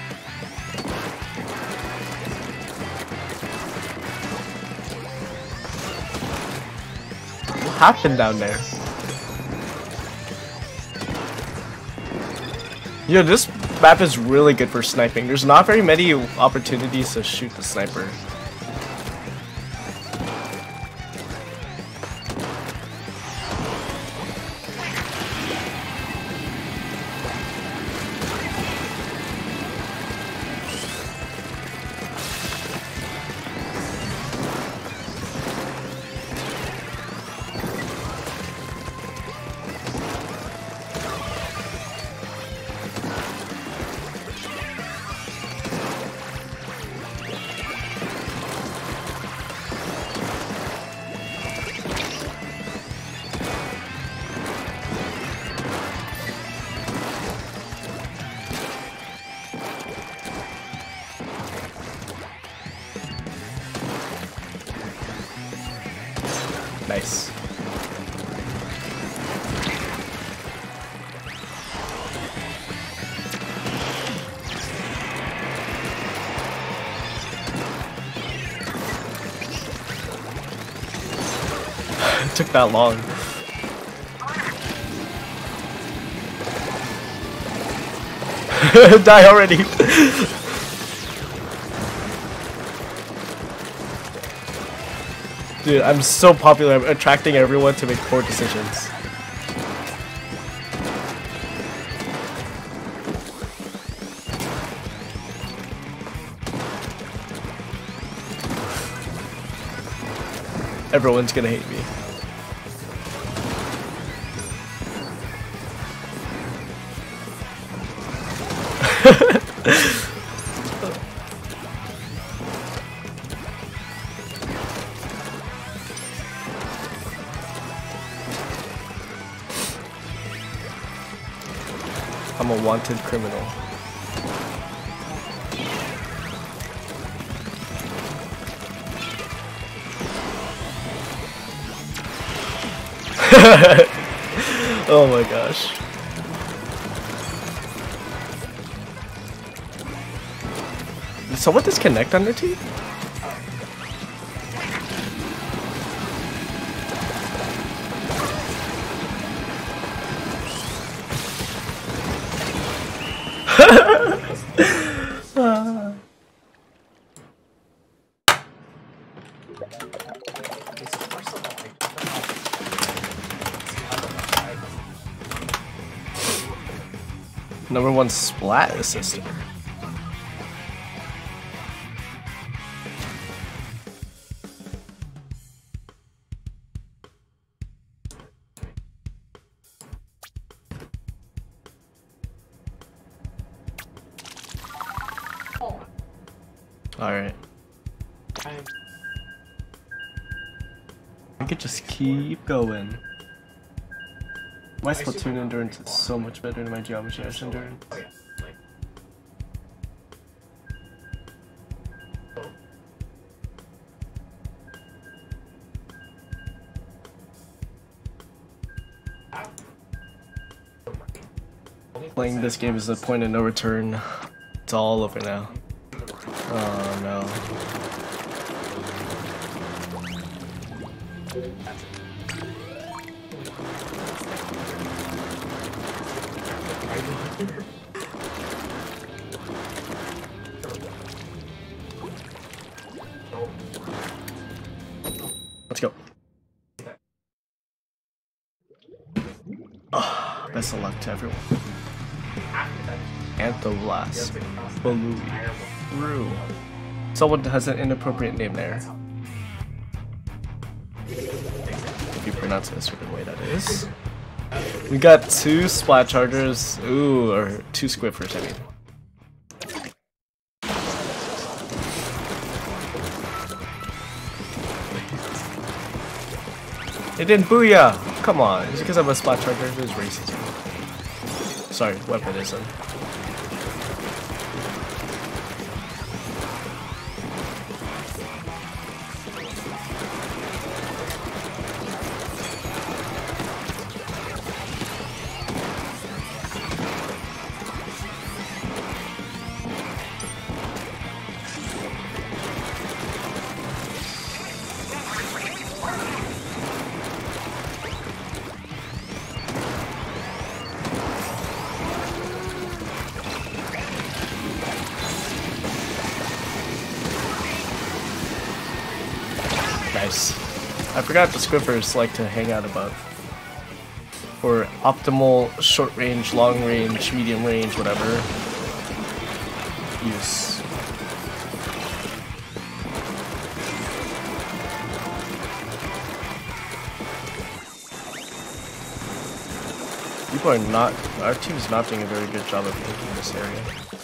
What happened down there? Yo, this map is really good for sniping. There's not very many opportunities to shoot the sniper. Nice. It took that long. Die already. Dude, I'm so popular. I'm attracting everyone to make poor decisions. Everyone's gonna hate me. I'm I'm a wanted criminal. Oh my gosh. Did someone disconnect on their team? Number one splat assistant. Alright. I could just keep going. My Splatoon endurance is so much better than my Geometry Dash endurance. Playing this game is the point of no return. It's all over now. Oh no. Let's go. Oh, best of luck to everyone. Anthoblast. Baloo. Rue. Someone has an inappropriate name there. If you pronounce it a certain way, that is. We got two Splat Chargers. Ooh, or two Squiffers, I mean. It didn't booyah! Come on, it's because I'm a Splat Charger. It was racism. Sorry, weaponism. Nice. I forgot the Squiffers like to hang out above. For optimal short range, long range, medium range, whatever use. People are not, our team is not doing a very good job of taking this area.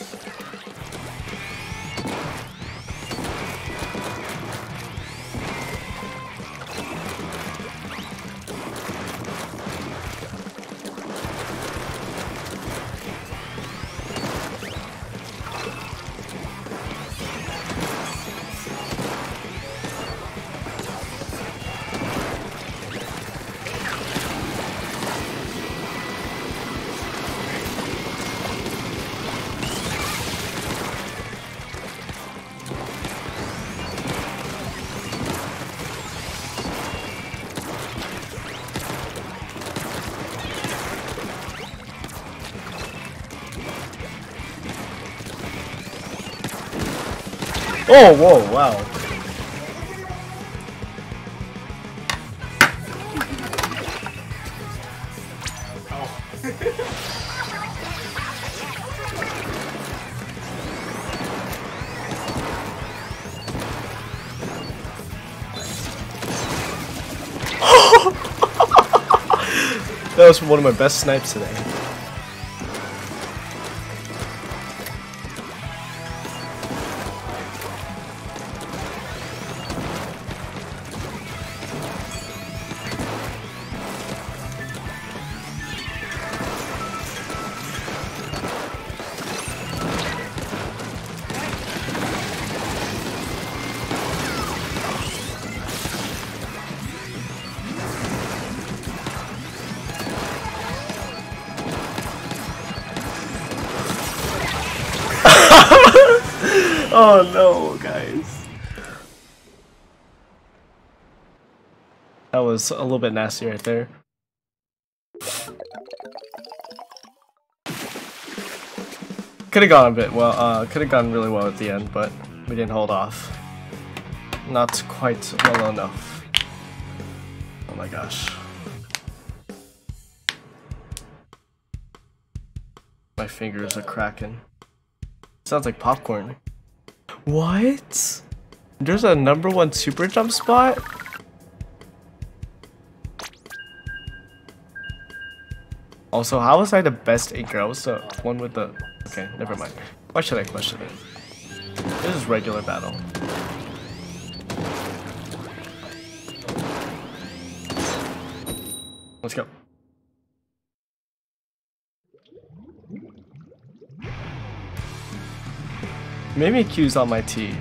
Oh, whoa, wow. That was one of my best snipes today. Oh no, guys. That was a little bit nasty right there. Could have gone a bit well, uh, could have gone really well at the end, but we didn't hold off. Not quite well enough. Oh my gosh. My fingers are cracking. Sounds like popcorn. What? There's a number one super jump spot? Also, how was I the best anchor? I was the one with the... Okay, never mind. Why should I question it? This is regular battle. Let's go. Maybe Q's on my T.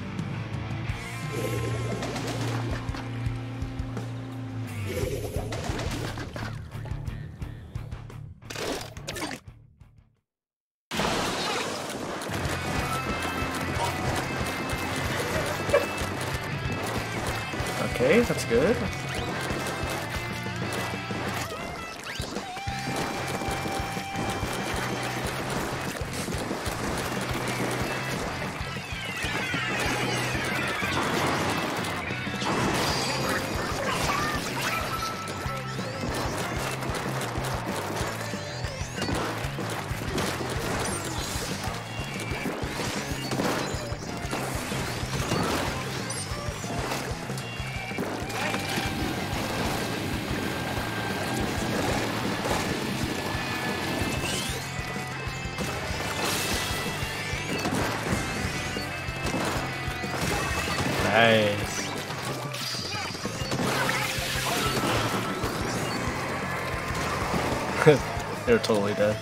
Okay, that's good. Nice. They're totally dead.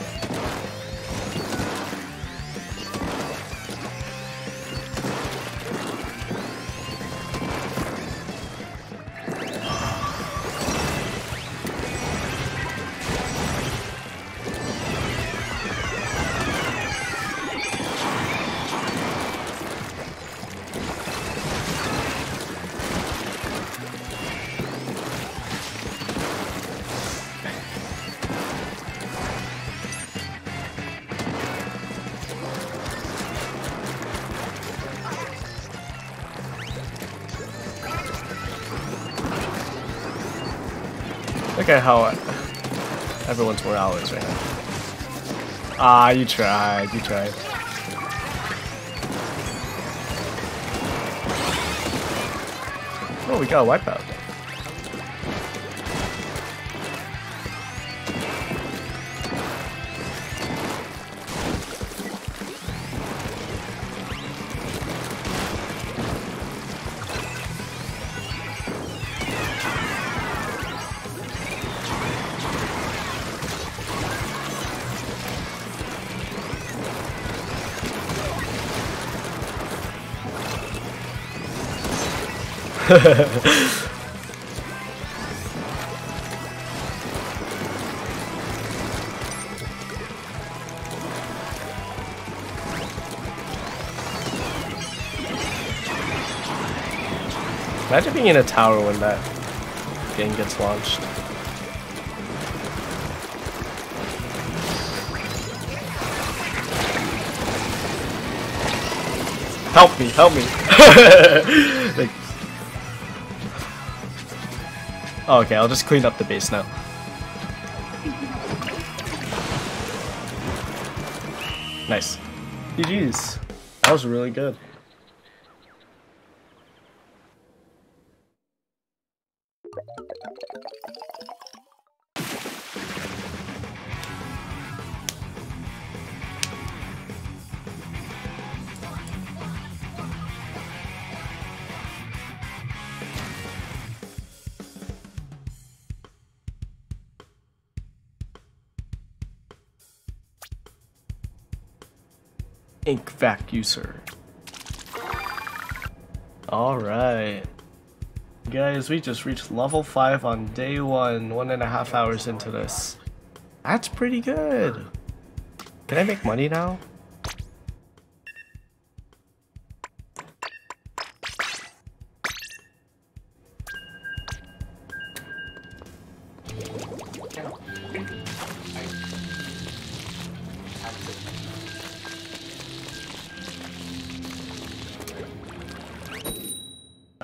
Look at how everyone's morale is right now. Ah, you tried, you tried. Oh, we got a wipeout. Imagine being in a tower when that game gets launched. Help me, help me. Like, oh, okay, I'll just clean up the base now. Nice. G G's. That was really good. Ink Vac user. Alright. Guys, we just reached level five on day one, one and a half hours into this. That's pretty good. Can I make money now?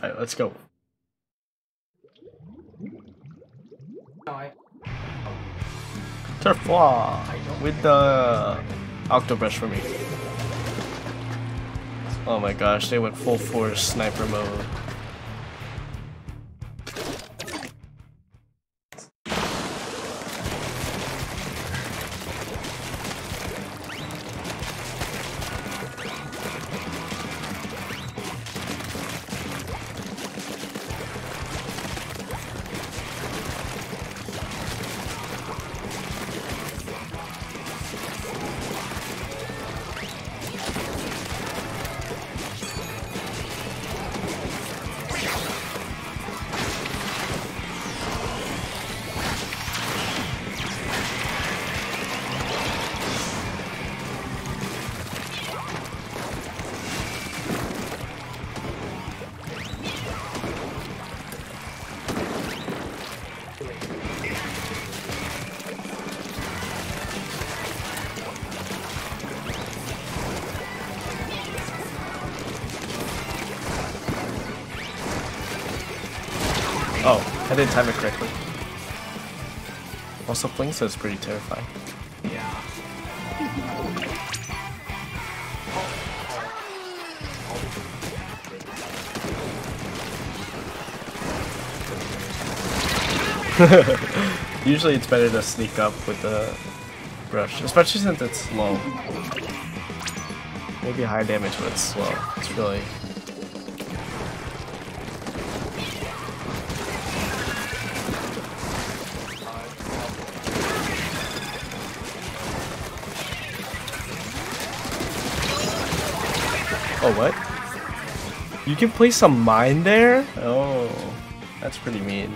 Alright, let's go. No, I. Turf Wall with the Octobrush for me. Oh my gosh, they went full force sniper mode. Oh, I didn't time it correctly. Also, Blink is pretty terrifying. Yeah. Usually it's better to sneak up with the brush, especially since it's slow. Maybe high damage, but it's slow. It's really... Oh, what? You can place a mine there? Oh, that's pretty mean.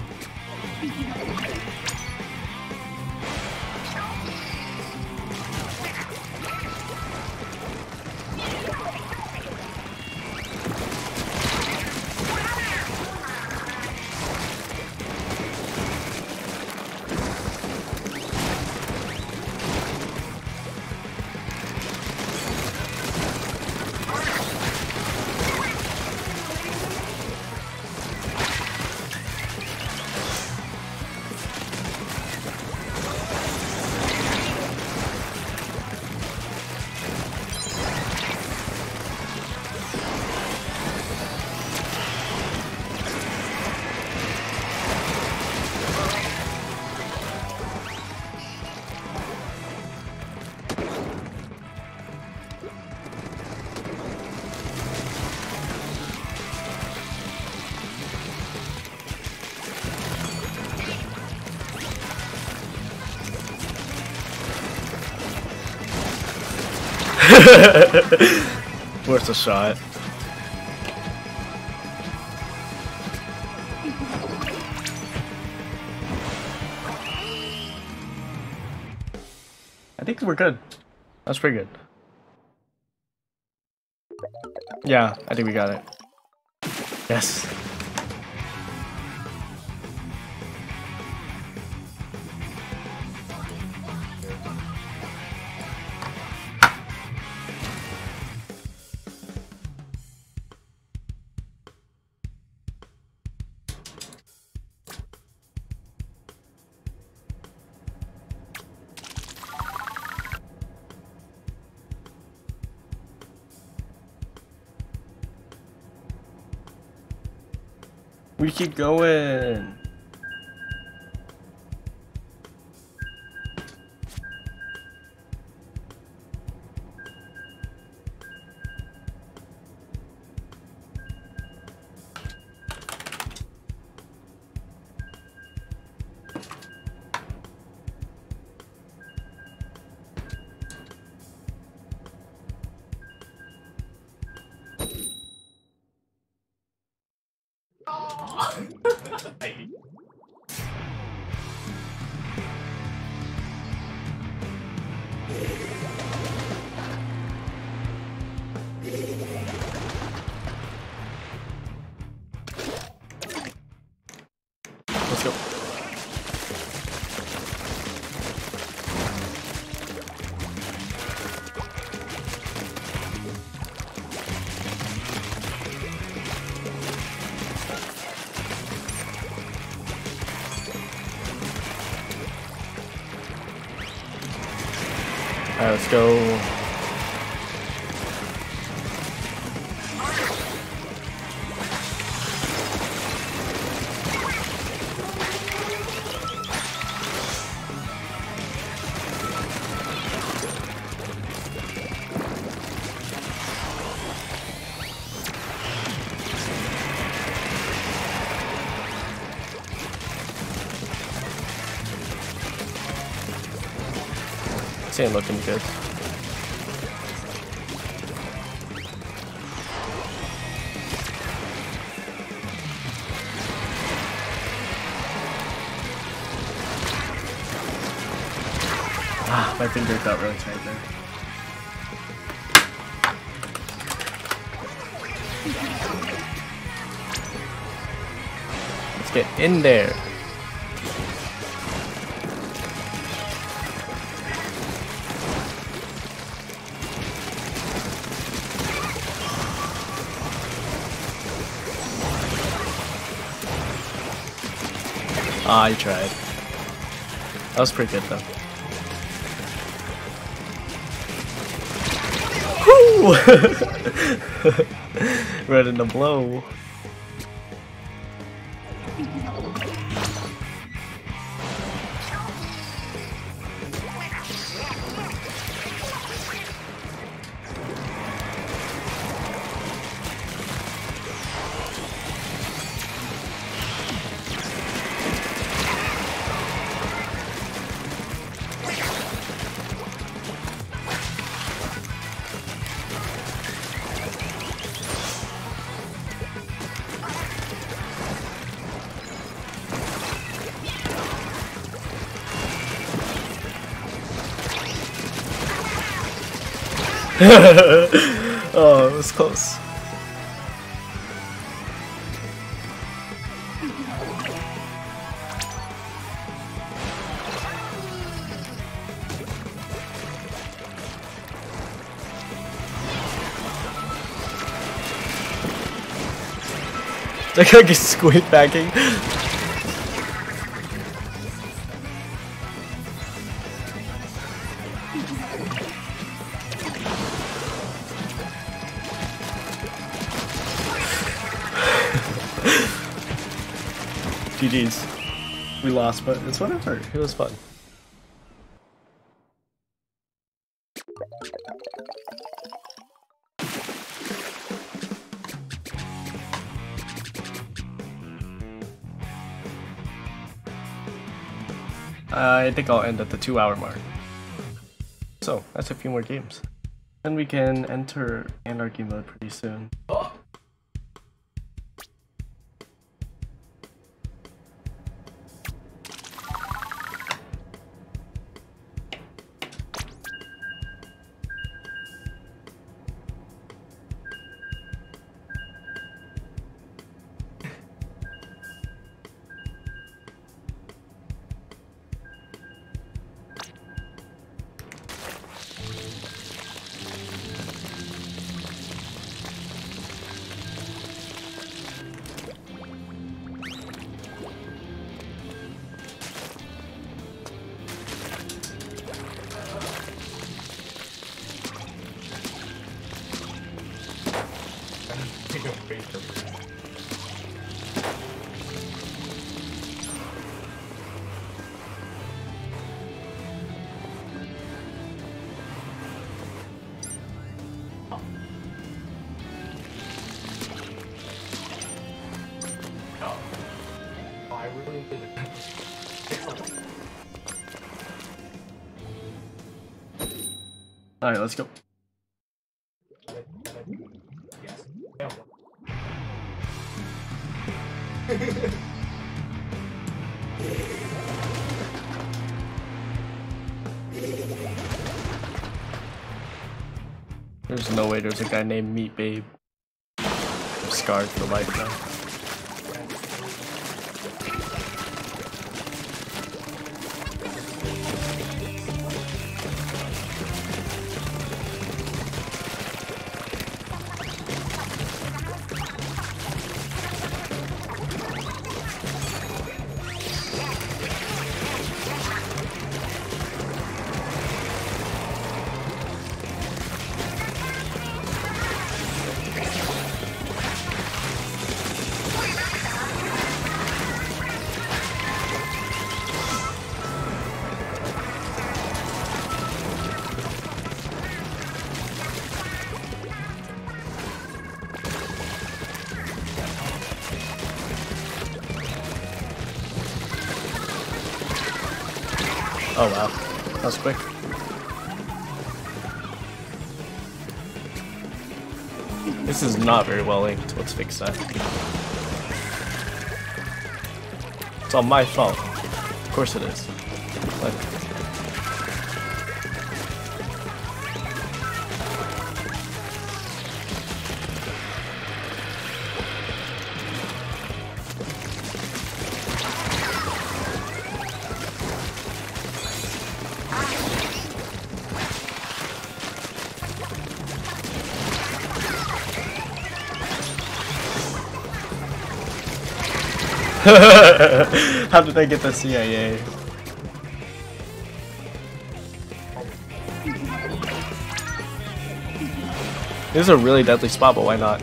Worth a shot. I think we're good. That's pretty good. Yeah, I think we got it. Yes. We keep going. Let's go. Alright, let's go. This ain't looking good. Ah, my finger got really tight there. Let's get in there. Ah, I tried. That was pretty good though. Woo! Ready to blow. Oh, it was close. That guy gets squid backing. G G's. We lost, but it's whatever. It was fun. I think I'll end at the two hour mark. So, that's a few more games. And we can enter Anarchy mode pretty soon. Oh. Alright, let's go. There's no way there's a guy named Meat Babe. I'm scarred for life now. Oh wow, that was quick. This is not very well aimed. Let's fix that. It's all my fault. Of course it is. Like, how did I get the C I A? This is a really deadly spot, but why not?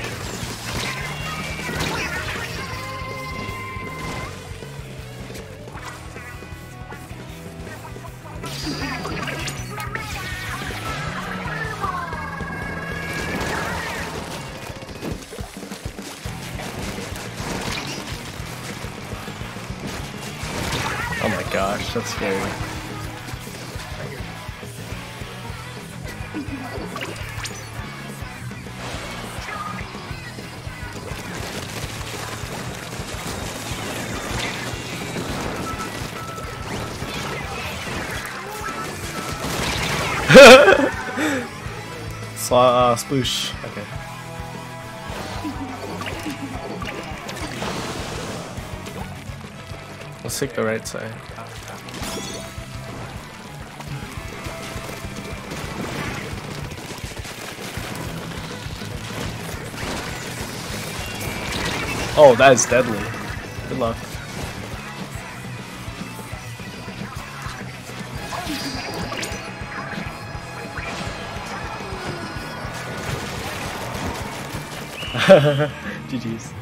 Oh my gosh, that's scary. Slaw, uh, sploosh. Okay. Let's take the right side. Oh, that is deadly. Good luck. G G's.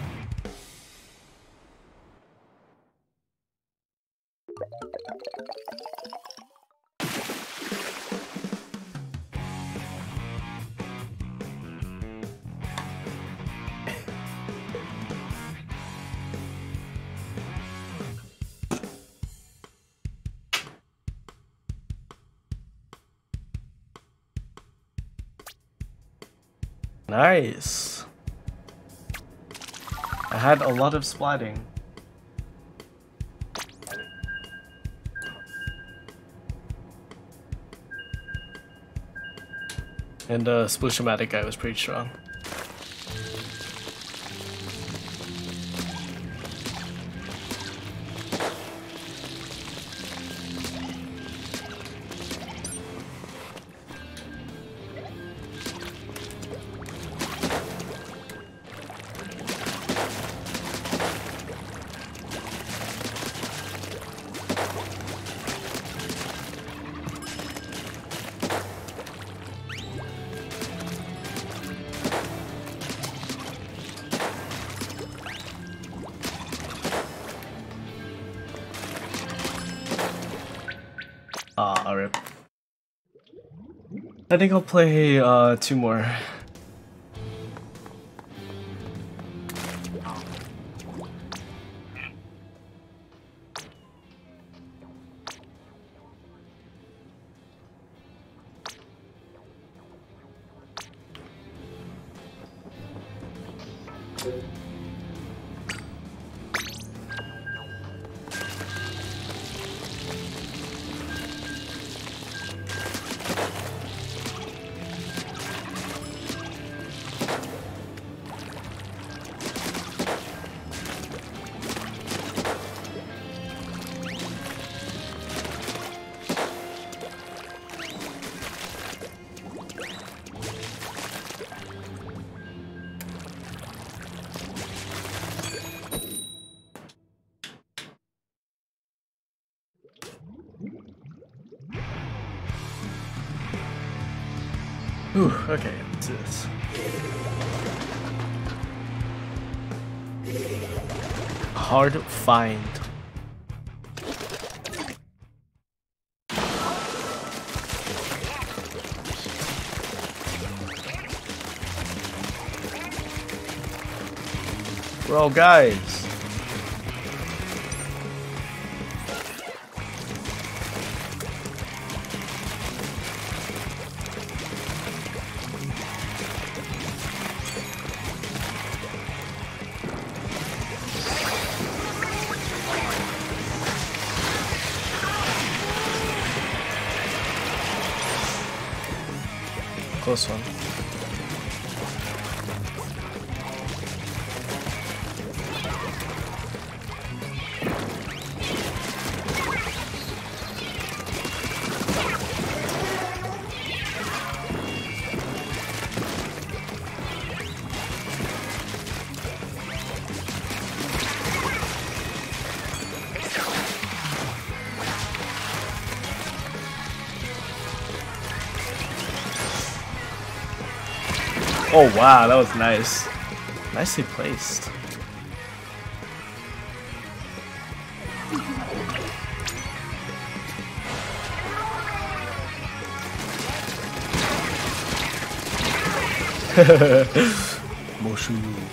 Nice. I had a lot of splatting. And the uh, Sploosh-O-Matic guy was pretty strong. Ah, rip. I think I'll play uh, two more. Ooh, okay, let's do this. Hard find. Bro, guys. close one. Oh wow, that was nice. Nicely placed. Moshu.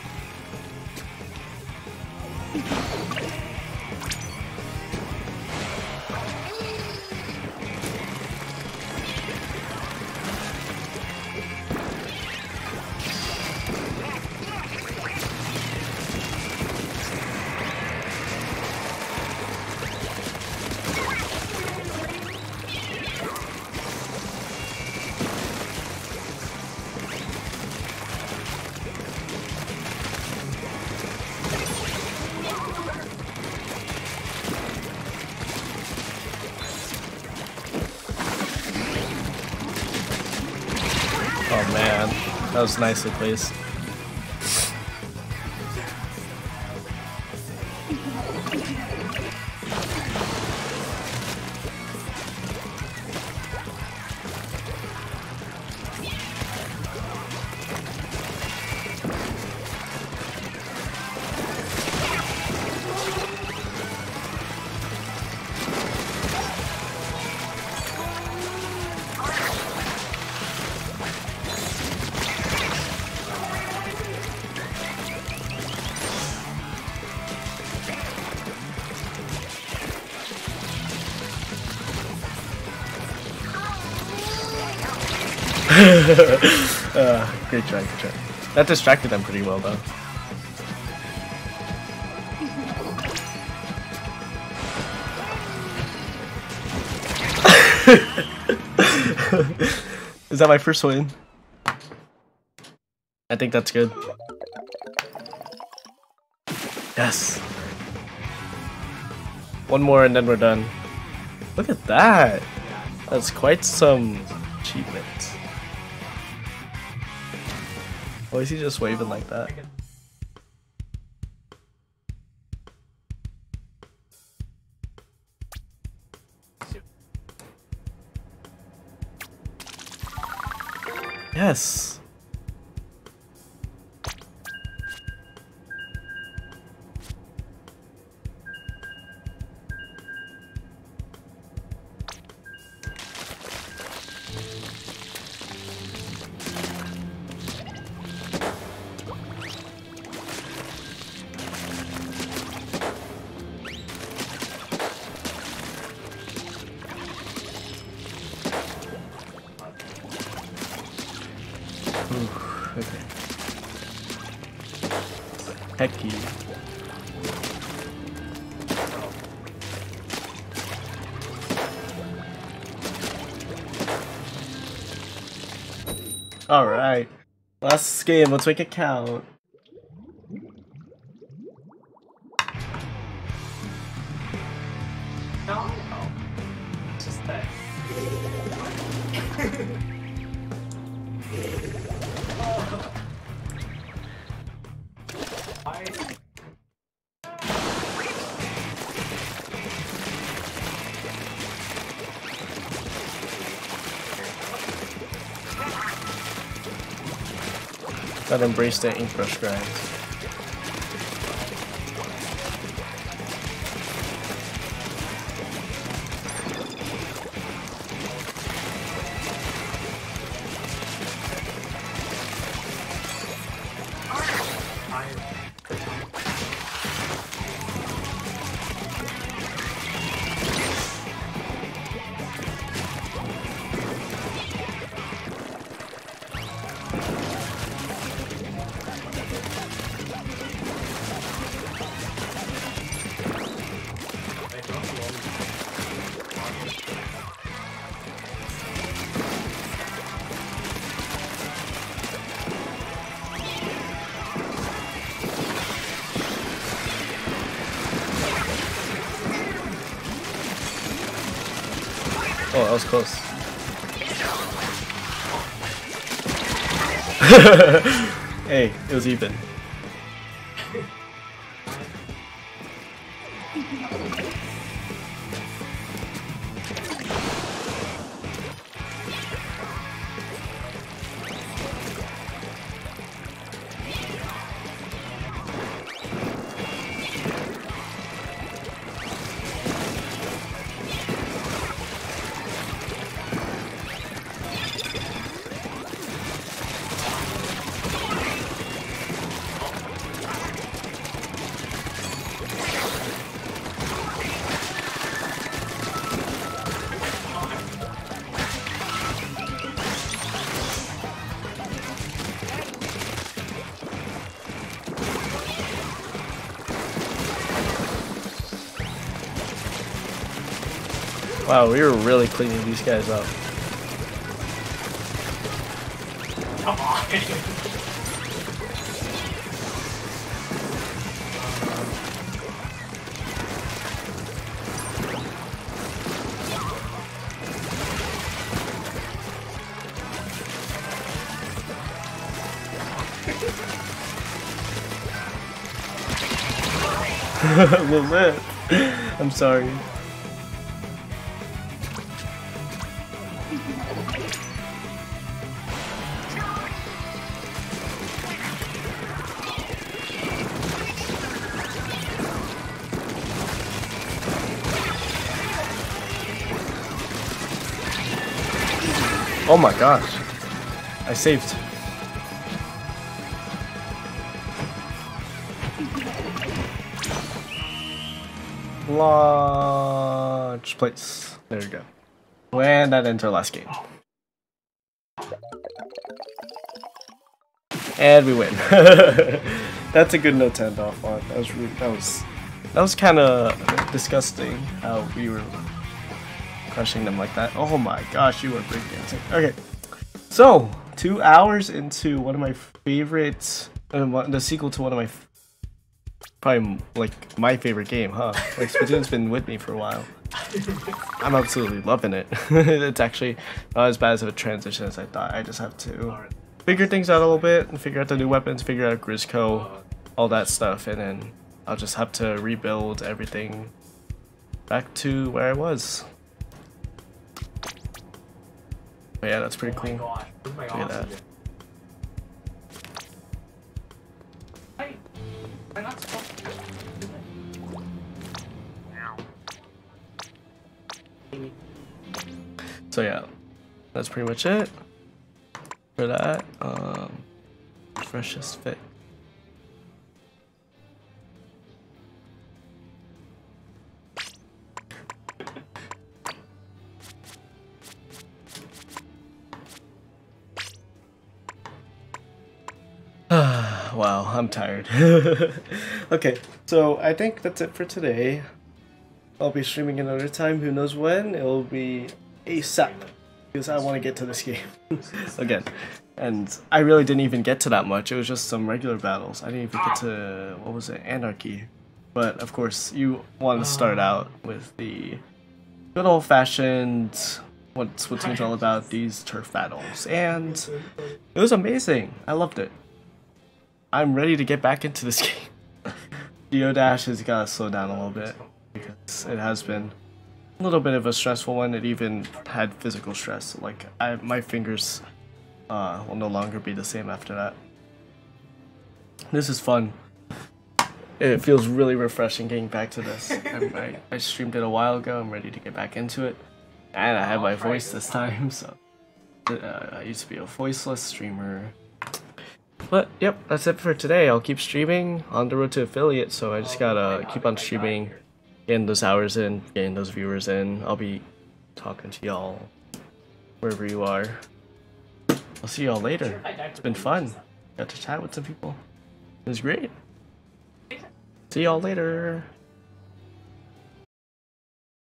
Oh man, that was nicely placed. uh, great try, good try. That distracted them pretty well though. Is that my first win? I think that's good. Yes. One more and then we're done. Look at that. That's quite some achievement. Why is he just waving like that? Yes. Ooh, okay. Hecky. All right, last game. Let's make it count. No, no. Just that. Oh. I... Gotta embrace the aimbrush grinds. Oh, that was close. Hey, it was even. Wow, we were really cleaning these guys up. Come on. Well, man, I'm sorry. Oh my gosh, I saved. Launch place. There we go. And that ends our last game. And we win. That's a good note to end off on. That was really, that was that was kind of disgusting how we were crushing them like that. Oh my gosh, you were breakdancing. Okay, so two hours into one of my favorites, uh, the sequel to one of my, probably like my favorite game, huh? Like Splatoon's been with me for a while. I'm absolutely loving it. It's actually not as bad as a transition as I thought. I just have to figure things out a little bit and figure out the new weapons, figure out Grisco, all that stuff, and then I'll just have to rebuild everything back to where I was. But yeah, that's pretty cool. Oh my gosh. Look at that. Hey, am I not supposed to do it? So yeah, that's pretty much it for that. Um, freshest fit. Wow, I'm tired. Okay, so I think that's it for today. I'll be streaming another time, who knows when. It'll be ASAP, because I want to get to this game again. And I really didn't even get to that much. It was just some regular battles. I didn't even get to, what was it, Anarchy. But of course, you want to start out with the good old-fashioned, what Splatoon's all about, these turf battles. And it was amazing. I loved it. I'm ready to get back into this game. Geodash has got to slow down a little bit, because it has been a little bit of a stressful one. It even had physical stress. Like, I, my fingers uh, will no longer be the same after that. This is fun. It feels really refreshing getting back to this. I, I streamed it a while ago. I'm ready to get back into it. And I have my voice this time, so uh, I used to be a voiceless streamer. But yep, that's it for today. I'll keep streaming on the road to affiliate, so I just gotta keep on streaming, getting those hours in, getting those viewers in. I'll be talking to y'all wherever you are. I'll see y'all later. It's been fun. Got to chat with some people. It was great. See y'all later.